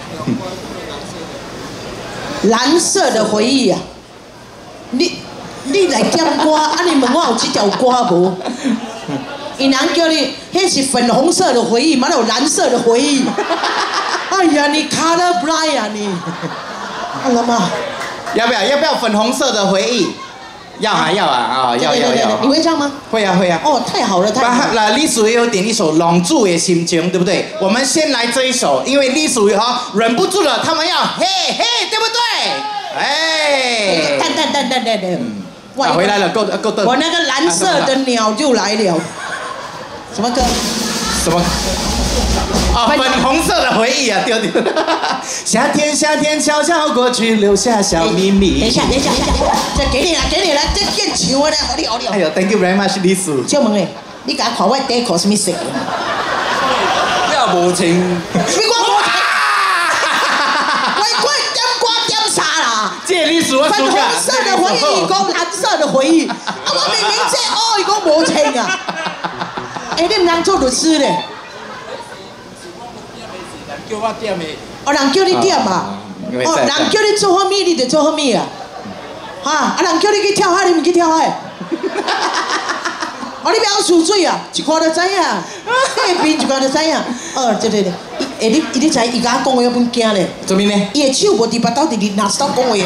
蓝色的回忆啊，你你来点歌，啊你问我有这条歌无？伊人叫你，迄是粉红色的回忆，哪有蓝色的回忆？哎呀，你 color blind 啊你！看了吗？ 要不要？要不要粉红色的回忆？要啊要啊啊！要要要！ 你会唱吗？ 会啊会啊！ 哦，太好了太好了！ 那李叔也有点一首《龙珠的心情》，对不对？我们先来这一首，因为李叔哈忍不住了，他们要嘿嘿，对不对？哎， 蛋蛋蛋蛋蛋蛋！ 打回来了，够够瞪。 我那个蓝色的鸟就来了。什么歌？ 什么？啊，粉红色的回忆啊，丢丢。夏天，夏天悄悄过去，留下小秘密。 等一下，等一下，等一下，这给你了，给你了，这变唱的，好你好你。 哎呦 ，Thank you very much， 李叔。 小问诶，你甲我看我底裤什么色？ 你也无情。 什么我无情？我我点歌点啥啦？ 这李叔我粉红色的回忆，讲蓝色的回忆。啊，我明明这哦，伊讲无情啊。哎，你唔通做律师咧？ 叫我点的。 哦，人叫你点啊？哦，人叫你做啥物，你就做啥物啊？哈，啊，人叫你去跳海，你唔去跳海？哦，你不要输水啊，一看就知影，隔壁一看就知影。哦，对对对，伊，你伊你知伊甲我讲话有本惊咧。 做咩呢？ 伊的手无伫巴肚，伫伫拿手讲话。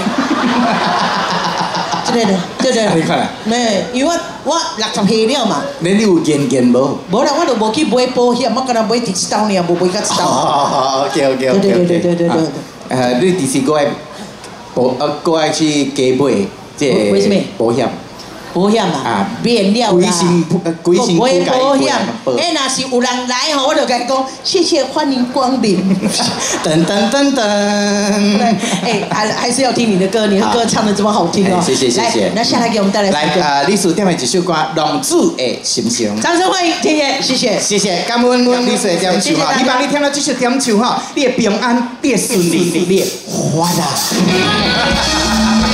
对对对对。 你看啊。 没，因为我我六十岁了嘛。 你你有健健无？ 无啦，我就无去买保险，我干那买第一刀呢，无买到一刀。 哦，OK OK OK。 对对对对对对。 呃，你第时过来保呃过来去加买这保险。 保险啊，免了啦。 规身规身买保险，哎，若是有人来吼，我就甲伊讲，谢谢欢迎光临。 噔噔噔噔。 哎，还还是要听你的歌，你的歌唱得这么好听哦。 谢谢谢谢。 那下来给我们带来。 来啊，李叔点的一首歌《龙珠的心情》。 掌声欢迎天野，谢谢。 谢谢，感恩我李叔的点唱哈，希望你听到这首点唱哈，你会平安，你会顺利，你会发达。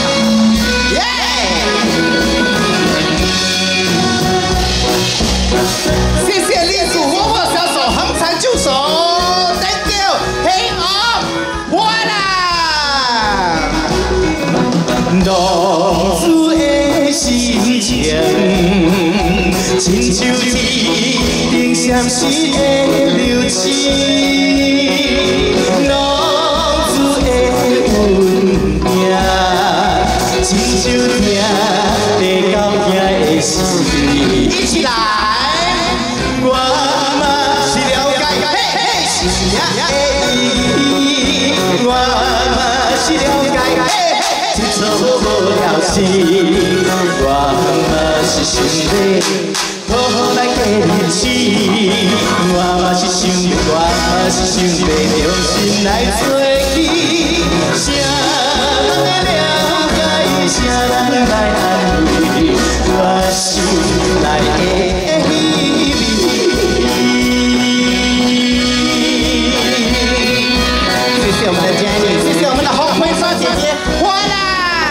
谢谢李叔，握握小手，横财就手 ，Thank you，Hang on， 我啦。 浪子的心情，亲像一定闪烁的流星。浪子的运命，亲像听地高听的心。 一起来。我嘛是了解的意义，我嘛是了解。一撮无了事，我嘛是想要好好来过日子。我嘛是想要，我嘛是想要重新来做起。谁人会了解？谁人来安慰？我心内的秘密。谢谢我们的 Jenny， 谢谢我们的红婚纱姐姐，火啦！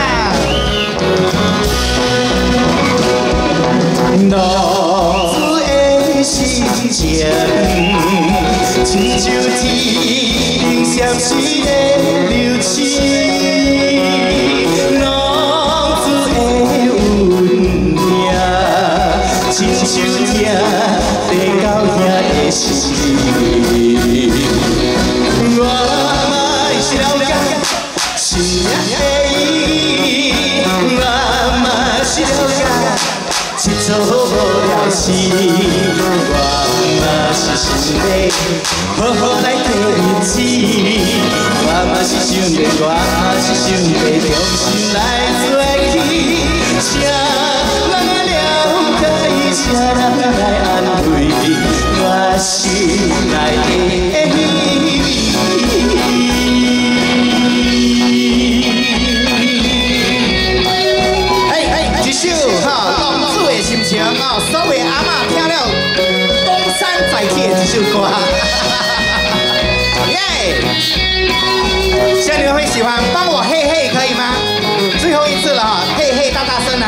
老子的心情，亲像天闪烁的流星。老子的温馨，亲像听地到遐的心。我嘛是了解生命的意义，我嘛是了解。一撮无了事，我嘛是想要好好来过日子。我嘛是想要，我嘛是想要重新来做起。谁人会了解？谁人来安慰？我心内的秘密。哎哎，一首哈。心情哦，所有阿嬷听了东山再起的这首歌，耶！希望你们会喜欢，帮我嘿嘿可以吗？最后一次了哈，嘿嘿大大声啊！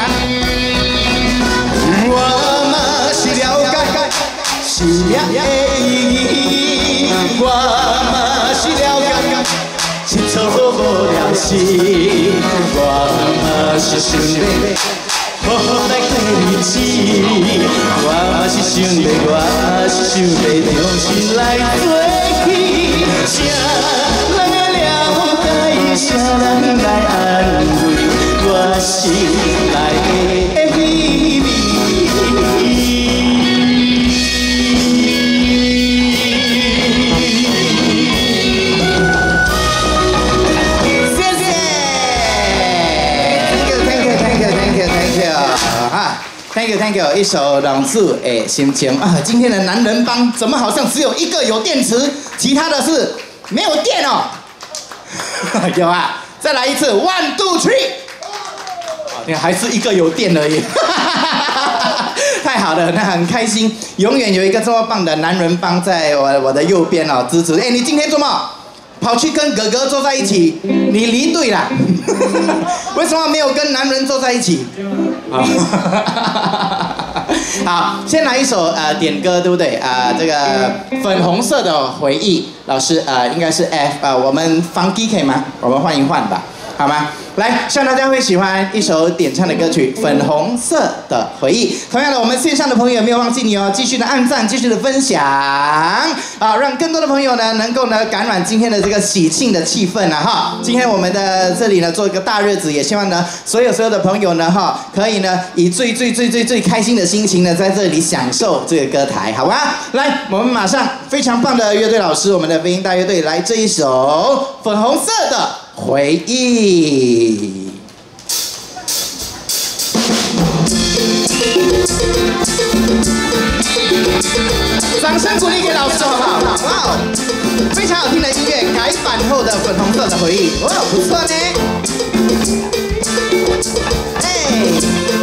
我嘛是了解生命的意义，我嘛是了解一撮无了事，我嘛是想要。好好来过日子，我嘛是想要，我嘛是想要重新来做起。谁人会了解？谁人来安慰？我心内的秘密。Thank you, thank you， 一首朗诵诶心情啊！今天的男人帮怎么好像只有一个有电池，其他的是没有电哦？有啊，再来一次 ，one two three， 哦，你还是一个有电而已，太好了，那很开心，永远有一个这么棒的男人帮在我我的右边哦支持。哎，你今天做梦？跑去跟哥哥坐在一起，你离队了。为什么没有跟男人坐在一起？好，先来一首呃点歌，对不对？啊、呃，这个粉红色的回忆，老师呃应该是 F 呃，我们放 G 可以吗？我们换一换吧，好吗？来，希望大家会喜欢一首点唱的歌曲《粉红色的回忆》。同样的，我们线上的朋友也没有忘记你哦，继续的按赞，继续的分享啊，让更多的朋友呢能够呢感染今天的这个喜庆的气氛啊哈。今天我们的这里呢做一个大日子，也希望呢所有所有的朋友呢哈可以呢以最最最最最开心的心情呢在这里享受这个歌台，好吧？来，我们马上非常棒的乐队老师，我们的飞鹰大乐队来这一首《粉红色的回忆》。掌声鼓励给老师好不好？哇哦，非常好听的音乐，改版后的粉红色的回忆，哇，不错呢。哎。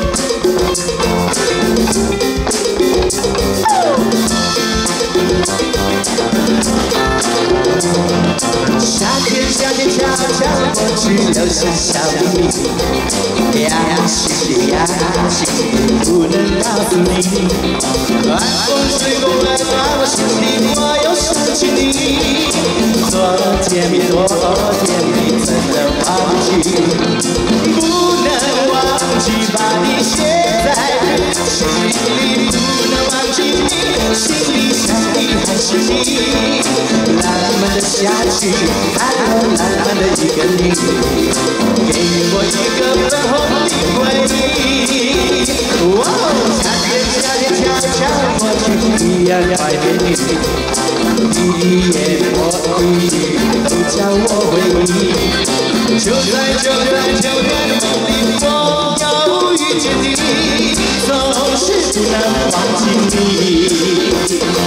夏天，夏天悄悄过去，留下小秘密。呀，心里呀，心里不能告诉你。晚风吹过来，把我心里，我又想起你。多甜蜜，多甜蜜，怎能忘记？不能忘记，把你写在心里，不能忘记你，心里想你还是你。浪漫的。 下去，还有蓝蓝的一个你，给我一个粉红的回忆。哇，夏天夏天悄悄过去，一样怀念你，一言我一都叫我回忆。就在就在秋天的梦里，我要遇见你，总是不能忘记你。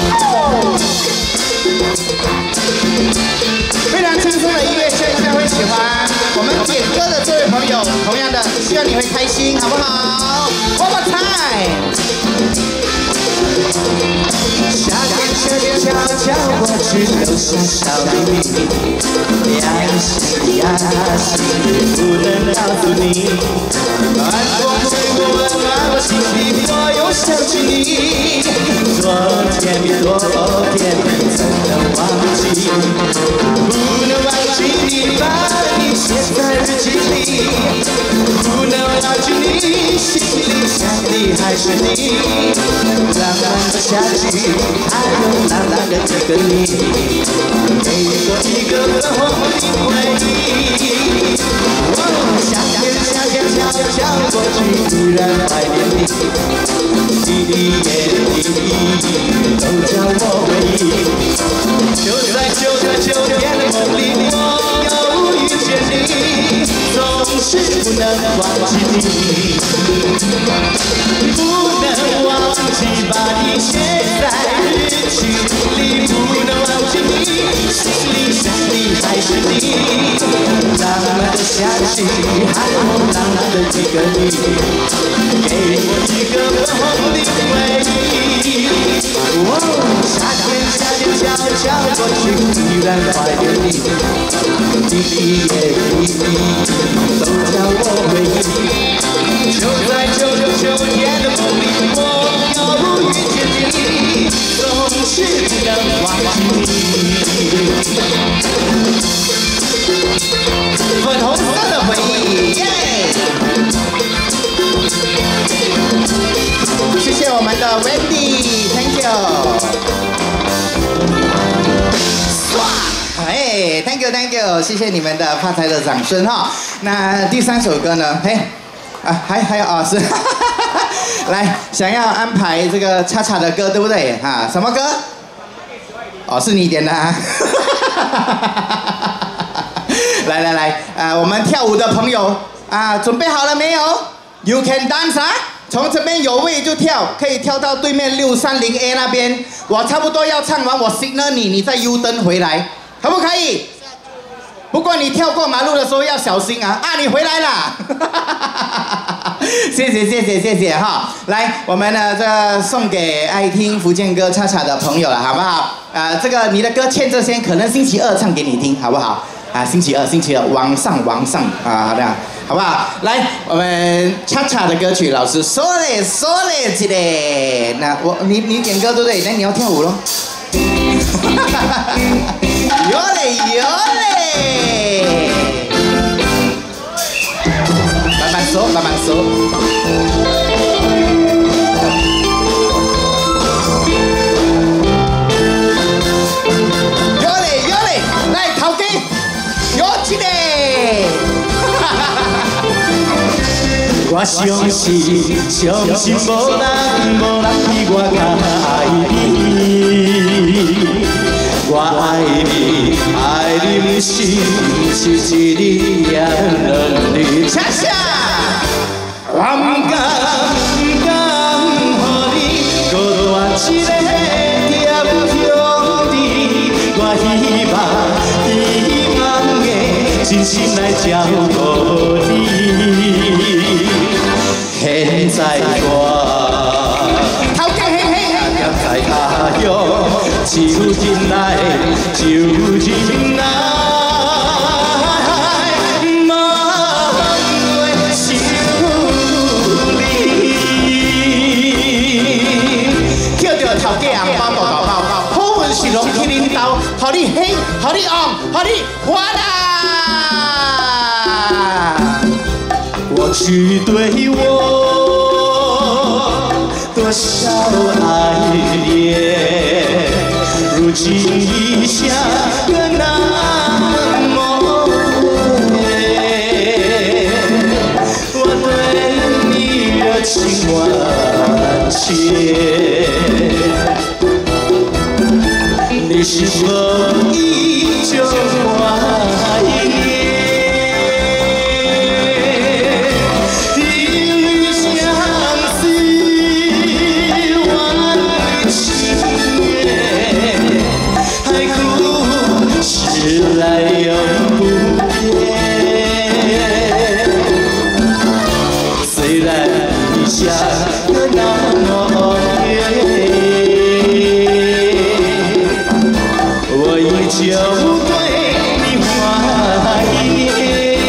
非常轻松的音乐，希望大家会喜欢。我们点歌的这位朋友，同样的，希望你会开心，好不好 ？One more time。 夏天夏天悄悄过去，留下小秘密，呀西呀西，不能告诉你。寒风吹过温暖我心底，我又想起你。昨天比昨天怎能忘记？不能忘记你，把你写在日记里。不能忘记你，心里想的还是你。浪漫的夏季，还有浪漫的这个你，给我一个粉红的回忆。夏天夏天悄悄过去，突然怀念你，一夜一夜都叫我回忆。就在就在秋天的梦里，我又遇见你，总是不能忘记你，不能忘记把你写在日记里，不能忘记你，心里想的还是你。浪漫的夏季，还有浪漫的几个你，给我一个粉红的回忆。哦，夏天夏天悄悄过去，依然怀念你，一夜一夜都叫我回忆。就在就在秋天的梦里，我要遇见你，总是不能忘记你。 粉红色的回忆，耶！谢谢我们的 Wendy，Thank you。哎 ，Thank you，Thank you， 谢谢你们的发财的掌声哈。那第三首歌呢？嘿，啊，还还有啊，是，来，想要安排这个恰恰的歌，对不对？哈，什么歌？哦，是你点的啊。来来来，呃，我们跳舞的朋友啊，准备好了没有 ？You can dance 啊！从这边有位就跳，可以跳到对面六三零 A 那边。我差不多要唱完，我 signal 你，你再 U 登回来，可不可以？不过你跳过马路的时候要小心啊！啊，你回来啦！谢谢谢谢谢谢哈！来，我们呢这送给爱听福建歌恰恰的朋友了，好不好？呃，这个你的歌欠着先，可能星期二唱给你听，好不好？啊，星期二，星期二，往上，往上啊，这样，好不好？来，我们恰恰的歌曲，老师说嘞，说嘞，记得。那我，你你点歌对不对？那你要跳舞咯。有嘞，有嘞。慢慢说，慢慢说。 我相信，相信无人无人比我较爱你。我爱你，爱你不是是一日也两日。 恰恰， 我不敢不敢，予你孤单一个条兄弟。我希望希望的真心来照顾你。现在我头家嘿嘿， 站在他乡，就进来，就进来，望月想你。 叫着头家红包大大包，好运是拢去恁兜，互你喜，互你旺，互你发啦！ 过去对我多少爱恋，如今已像个男切。你是无意将我意的，因为相思万情的，海枯石烂永不变。虽然你想得那么远。就对你怀念，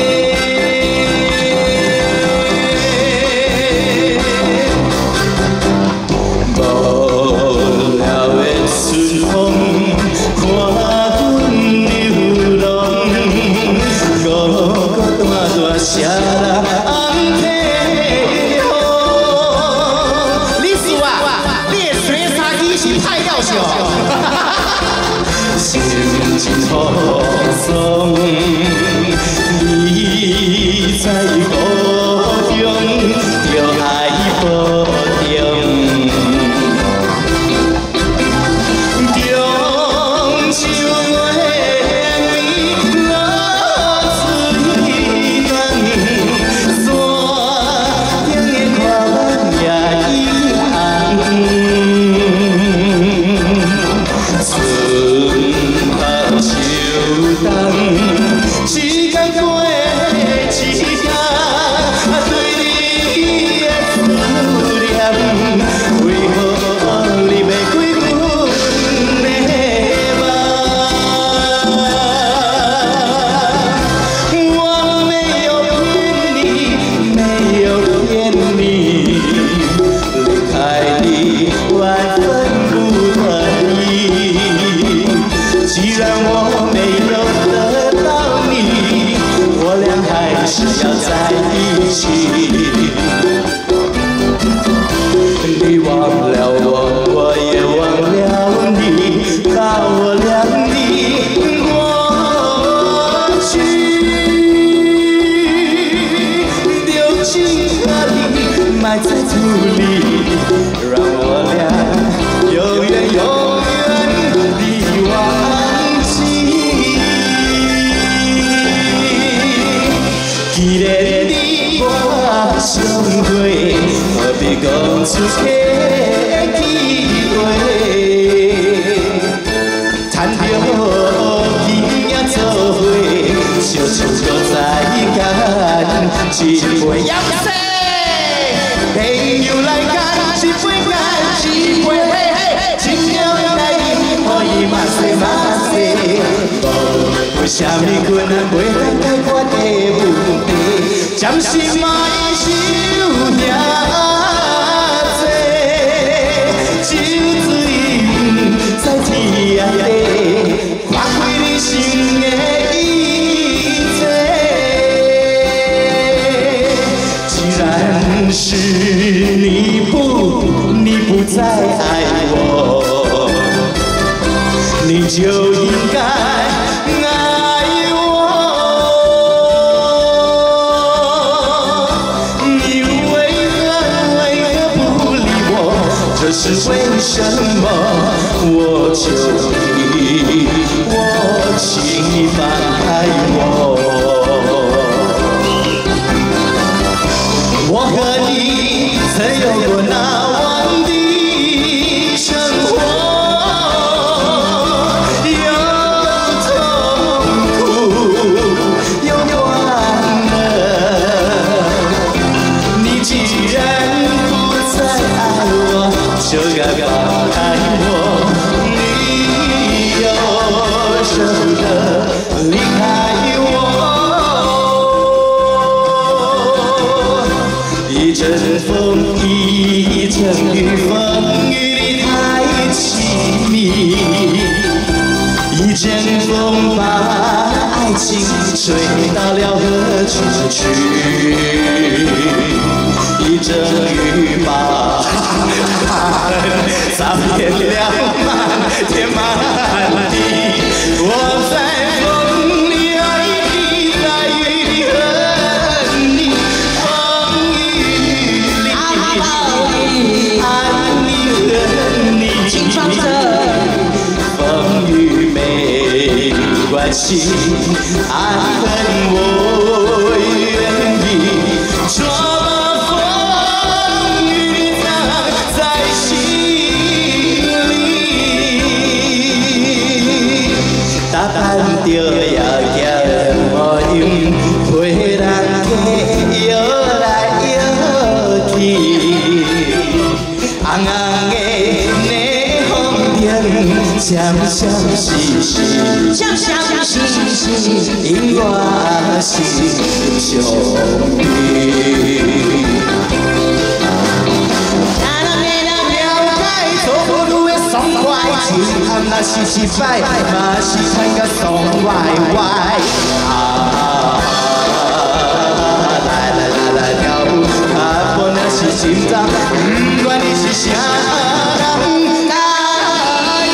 无聊的春风看阮流浪，孤孤单单谁人红体红？李叔啊，你的吹沙机是太要笑。心情放松，你在故中着爱保重，中秋月明落水光，山顶的看夜已红。秋冬，时间过一天，对你的思念，为何你袂开阮的梦？我没有骗你，没有骗你，离开你万分不愿意。既然我没有得到你，我俩还是要在一起。你忘了我，我也忘了你，把我俩的过去丢进河里，埋在土里，让我俩永远永远的忘记。既然你我相会，何必讲出客机会？谈着今夜做伙，小手搁再干一杯。要说朋友来干一杯，干一杯，亲友来饮，可以慢些慢些。为什么困难袂当解决的问题？暂时莫想遐多，酒醉在天地，发挥你心的一切。既然是你不，你不再爱我，你就应该爱我。你为何为何不理我？这是为什么？我求你，我请你放开我。我和你曾有过难忘的生活，有痛苦，有欢乐。你既然不再爱我，就该放开我。你又舍不得离开我。一阵风，一阵雨，风雨里太亲密。一阵风把爱情吹到了何处去？一阵雨把恨洒遍了满天满地。我在风里爱你，在雨里恨你，风雨里爱来信，爱恨我愿意，抓把风雨藏在心里，答案着遥遥无影，陪人家摇来摇去，红红的霓虹灯，闪闪烁烁， 像相信因我心相依。若是失败，嘛是看甲爽歪歪。啊，来来来来跳舞，啊，本来是心脏，不管你是啥人介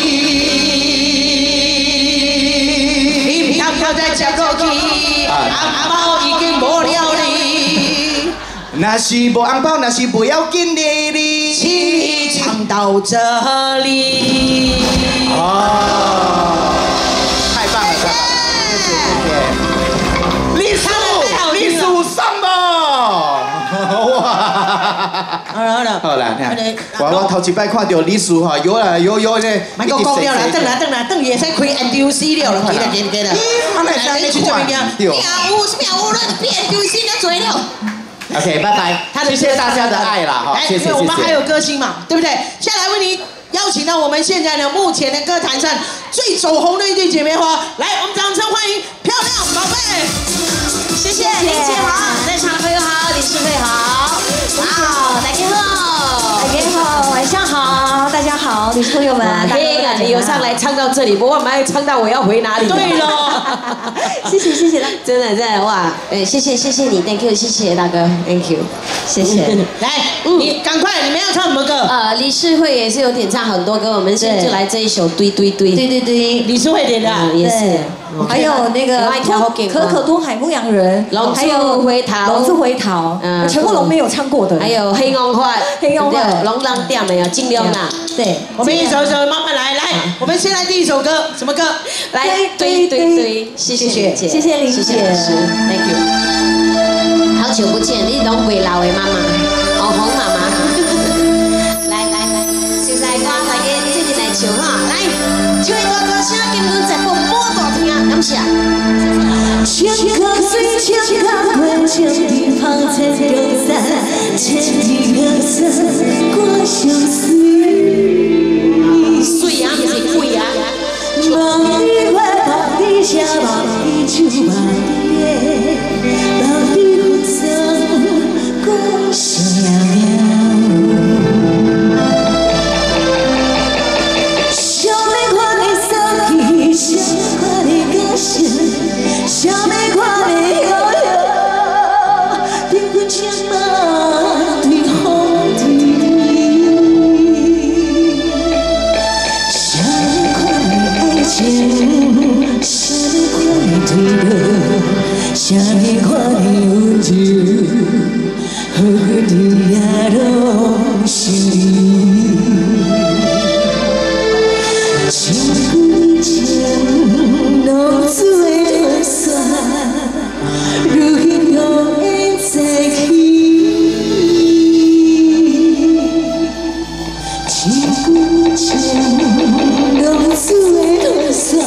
意。 你飘飘在角落去，红包已经无了你。 若是无红包，若是不要紧的你。 请你唱到这里。 哦，太棒了，太棒了，谢谢谢谢。李叔，李叔上吧！哇！ 好了好了， 好啦，我我头一摆看到李叔哈，摇来摇摇的， 莫讲讲了啦，等啦等啦，等会使开 N D C 了啦，记啦记啦记啦。来，你去这边听。跳舞是跳舞了，比 N D C 较多了。 OK， 拜拜。谢谢大家的爱啦，哈，谢谢谢谢。 我们还有歌星嘛，对不对？下来为你邀请到我们现在呢，目前的歌坛上最走红的一对姐妹花，来，我们掌声欢迎漂亮宝贝。 谢谢林姐好，在场的朋友好，理事会好，好，大家好，大家好，晚上好，大家好，理事朋友们， 嘿，你有上来唱到这里，不过还唱到我要回哪里？ 对了， 谢谢谢谢， 真的真的哇，哎，谢谢谢谢你 ，Thank you， 谢谢大哥 ，Thank you， 谢谢。 来，你赶快，你们要唱什么歌？ 呃，理事会也是有点唱很多歌，我们现在就来这一首堆堆堆， 对对对， 理事会点的， 也是。 还有那个可可多海牧羊人， 龙珠回头， 龙珠回头，陈国龙没有唱过的， 还有黑公快， 黑公快， 龙浪店没有，尽量啦。 对， 我们一首一首慢慢来，来，我们先来第一首歌，什么歌？ 来，堆堆堆，谢谢姐， 谢谢林姐， 谢谢老师 ，Thank you。好久不见，你拢未老的妈妈，红红妈妈。来来来，现在我大家最近来唱哈，来，唱大大声，今日在播莫大听，感谢。 天空虽天高关，将地方才流散，千里两山过相思。 水啊，不是贵啊。 梦里我梦里下，梦里就梦里，梦里互相过相了。小妹看你手机，小妹看你歌声，小妹看你摇摇，冰棍枪马对风对雨。小妹看你爱情，小妹看你退步，小妹看你温柔，好你也拢是你。情归情，弄出的酸，如今永远在起。情归情，弄出的酸，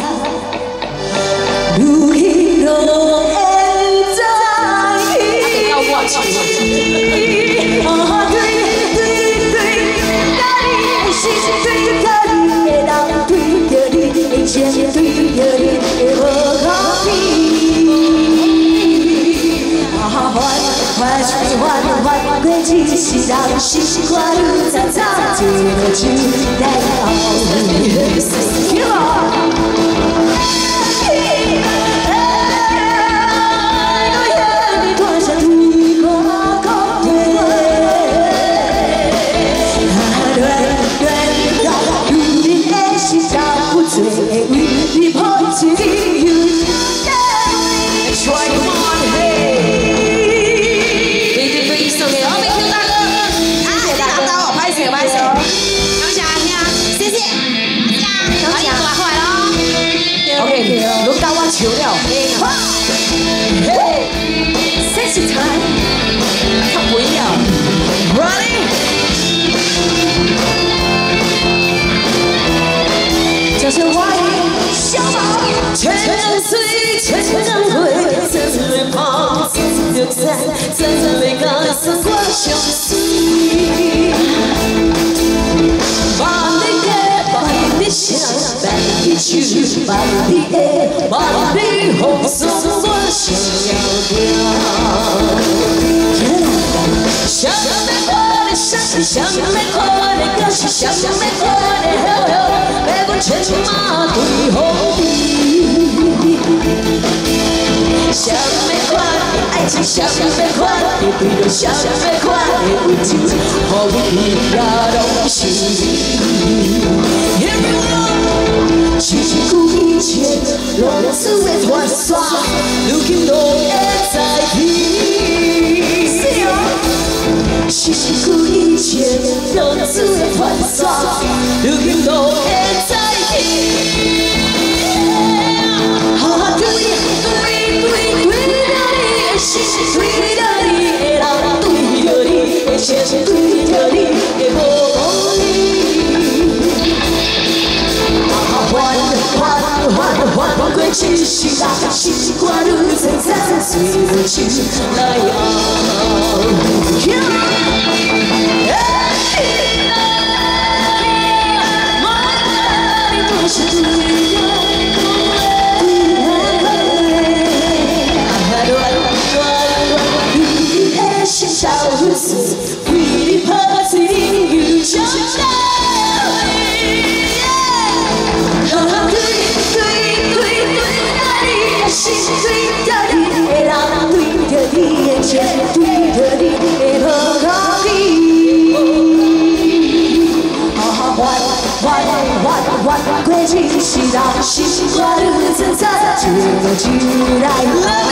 如今永远在起。 要我唱啊，对对对，那你的心对着你的人对着你的情对着你的无可比。啊，换换是换换过只是人心看路长长，一个手来后面死都教我笑了。嘿 ，sexy time， 较不一样 ，ready？ 就是我的小宝，千人水，千人会，真会跑，就在真正每个生活相随。把你的，把你的想，把你的手，把你的爱，把你的红送我想要掉。想没过的伤，想没过的歌曲，想没过的好友，别管全马对红衣。想没过的爱情，想没过的对手，想没过的温情，好比呀东西。其实故一切，让滋味传说，如今都会在意。是哦。其实故一切，让滋味传说，如今都会在意。啊，对对对对着你的心，对着你的人，对着你的情，对着你的无理。换换换换过去时代，习惯如层层随着情来熬。过去时代，习惯如层层随着情来熬。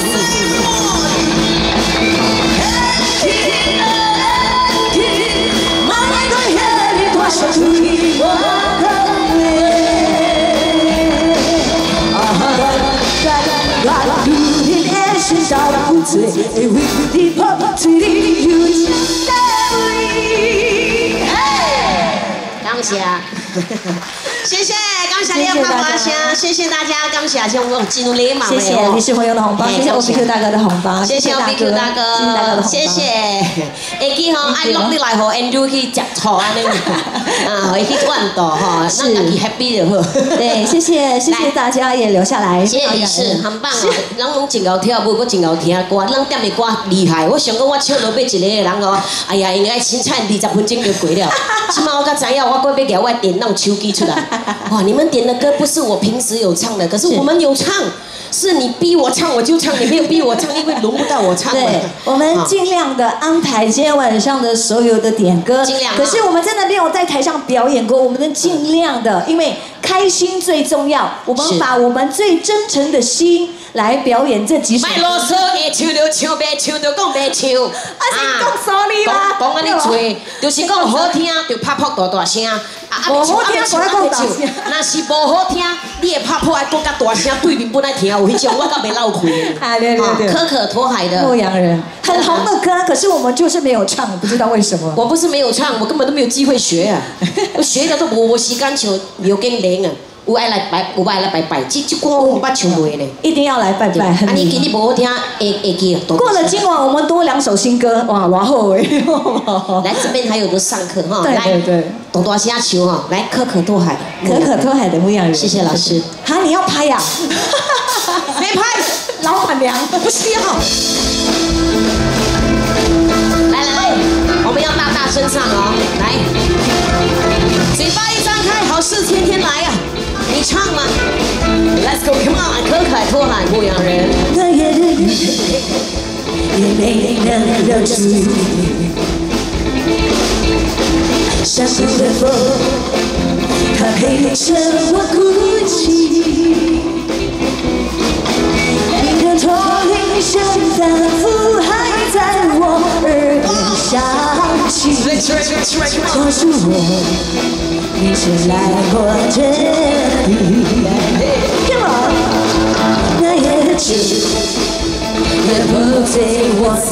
感谢，谢谢，感谢你的拍花声，谢谢大家，感谢像我进入礼貌谢谢李世朋友的红包，谢谢 O B Q 大哥的红包， 谢谢 O B Q 大哥，谢谢。会记吼，爱落你来和 Andrew 去食醋安尼，啊，会去管道吼，咱家己 happy 就好。 对，谢谢谢谢大家也留下来， 谢谢理事，很棒哦。咱拢真会跳舞，我真会听歌，咱点的歌厉害。我想讲，我唱落尾一个人哦，哎呀，应该凊彩二十分钟就过了。起码我才知影，我过要拿我电脑手机出来。哇，你们点的歌不是我平时有唱的，可是我们有唱。是你逼我唱我就唱，你没有逼我唱，因为轮不到我唱。 对，我们尽量的安排今天晚上的所有的点歌。 尽量。 可是我们真的没有在台上表演过，我们的尽量的，因为开心最重要，我们把我们最真诚的心来表演这几首。 卖啰嗦，会唱就唱，袂唱就讲袂唱。 啊，是讲 sorry 啦。 讲安尼做，就是讲好听就拍扑大大声。 无好听，我爱讲大声。 若是无好听，你会拍扑爱讲较大声，对面本来听有迄种，我敢袂闹开。 啊，对对对。 可可托海的洛阳人，很红的歌，可是我们就是没有唱，不知道为什么。 我不是没有唱，我根本都没有机会学啊，我学的都无无时间唱，有跟练啊。有爱来拜，有爱来拜拜，这这歌我唔捌唱过呢。 一定要来拜拜，很啊，你今日无好听，会会记。 过了今晚，我们多两首新歌，哇，然后哎。 来这边还有的上课哈， 对对对， 大大声唱哈，来可可托海， 可可托海的牧羊人， 谢谢老师。 哈，你要拍呀？ 没拍， 老板娘不需要。来来来，我们要大大声唱哦，来，嘴巴一张开，好事天天来呀。你唱吗 ？Let's go, come on！ 可可托海牧羊人。 那夜的雨也没能留住你，山谷的风，它陪着我哭泣。你的驼铃声反复还在我耳边响起，告诉我。你是来过这里 ，Come on。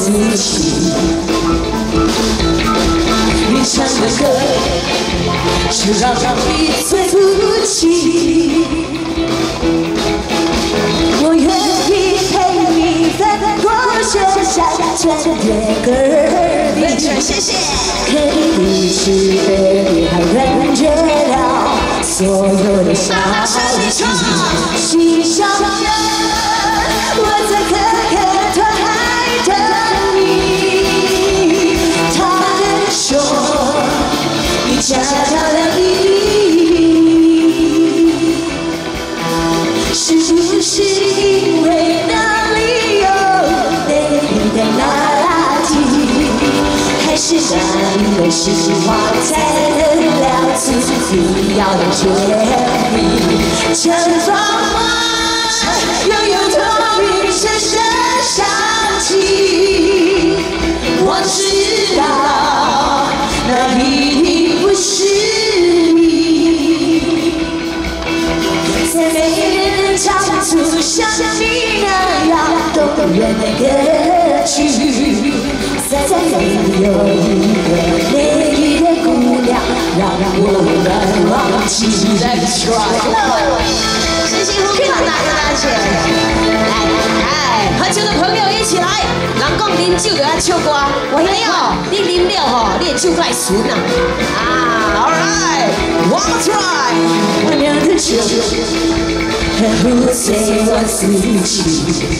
俗气。你唱的歌，是让你最不起。我愿意陪你翻过雪山，穿越戈壁。谢谢。可以一起被你还感觉到所有的消息。心上人，我在可可托海等你。他们说你嫁到了你，是不是因为那里有美丽的那拉提，还是那里的鲜花才能了自己要的甜蜜？前方外又有多云深深想起，我知道那一定不是你，在没人唱出像你那样动人的歌曲，再没有一个美丽的姑娘让我难忘记。Let's try。谢谢胡大哥大姐，来来，喝酒的朋友一起来。人讲啉酒就要唱歌，我没有，你啉了吼，你的酒太纯啦。啊 ，All right，one more try。我酿的酒，不随我自己。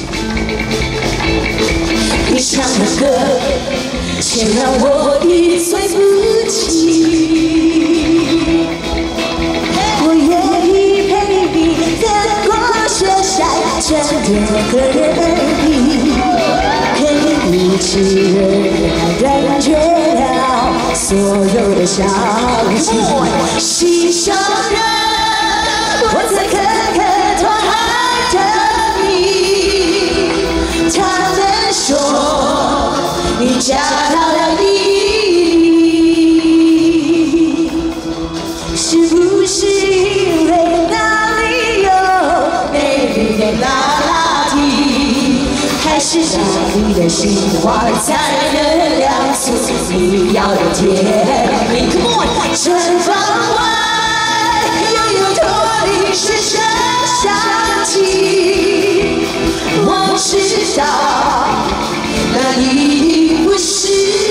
你唱的歌，却让我一醉不起。我愿意陪你翻过雪山，穿越戈壁，陪你一起感觉到所有的香气。心上人，我在可可托海等你。他们说你嫁到了你，是不是因为那里有美丽的那拉提，还是那里的鲜花才能酿出你要的甜蜜？前方外又有多云深深想起，我知道那一定不是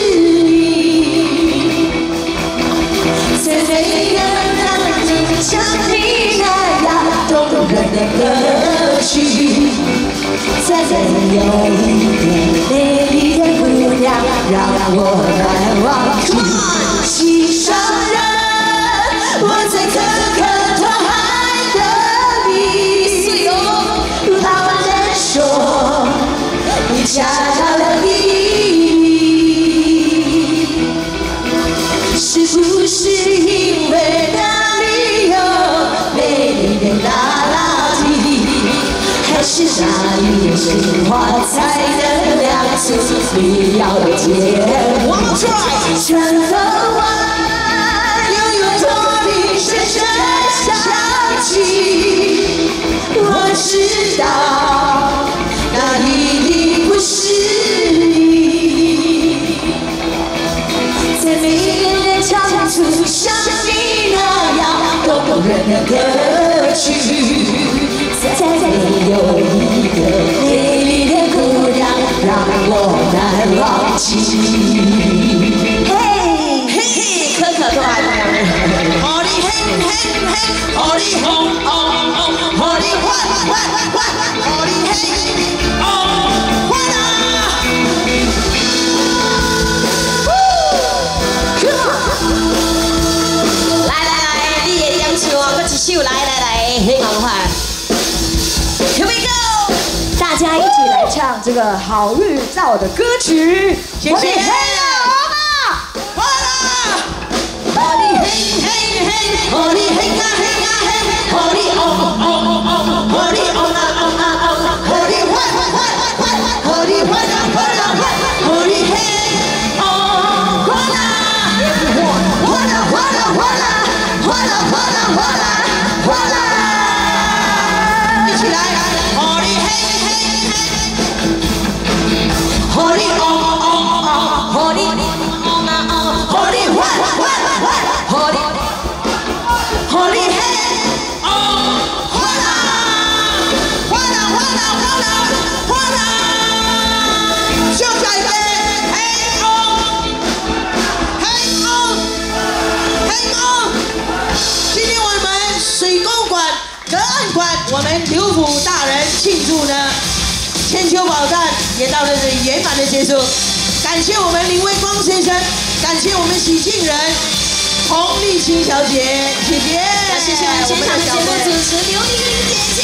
你，在没人让你像你那样动人的歌曲，再没有一个美丽的姑娘让我难忘记。心上人，我在可可托海等你。他们说你嫁到了你，是不是因为那里有美丽的那拉提，还是那里的鲜花才能酿出你要的甜蜜？前方外又有多云深深想起，我知道那一定不是你，在没人唱出像你那样动人的歌曲，再没有一个美丽的姑娘让我难忘记。嘿嘿，可可托海姑娘，好你嘿嘿嘿，好你红红红，好你换换换，好你嘿哦换啊！来来来，你也点唱啊，搁一首来来来，嘿红换 ，Here we go！ 大家一起来唱这个好日照的歌曲，谢谢。换啊！好你嘿嘿嘿，好你嘿啊嘿啊嘿，好你哦哦哦哦，好你哦啊哦啊哦，好你换换换换，好你换啊换啊换，好你嘿哦换啊，换啊换啊换啊换啊换啊换啊换啊，一起来，好你嘿嘿嘿，好你哦。 千秋宝藏也到了这里圆满的结束。感谢我们林威光先生，感谢我们喜庆人洪丽清小姐，谢谢。 谢谢我们全场的节目主持刘丽玲姐姐。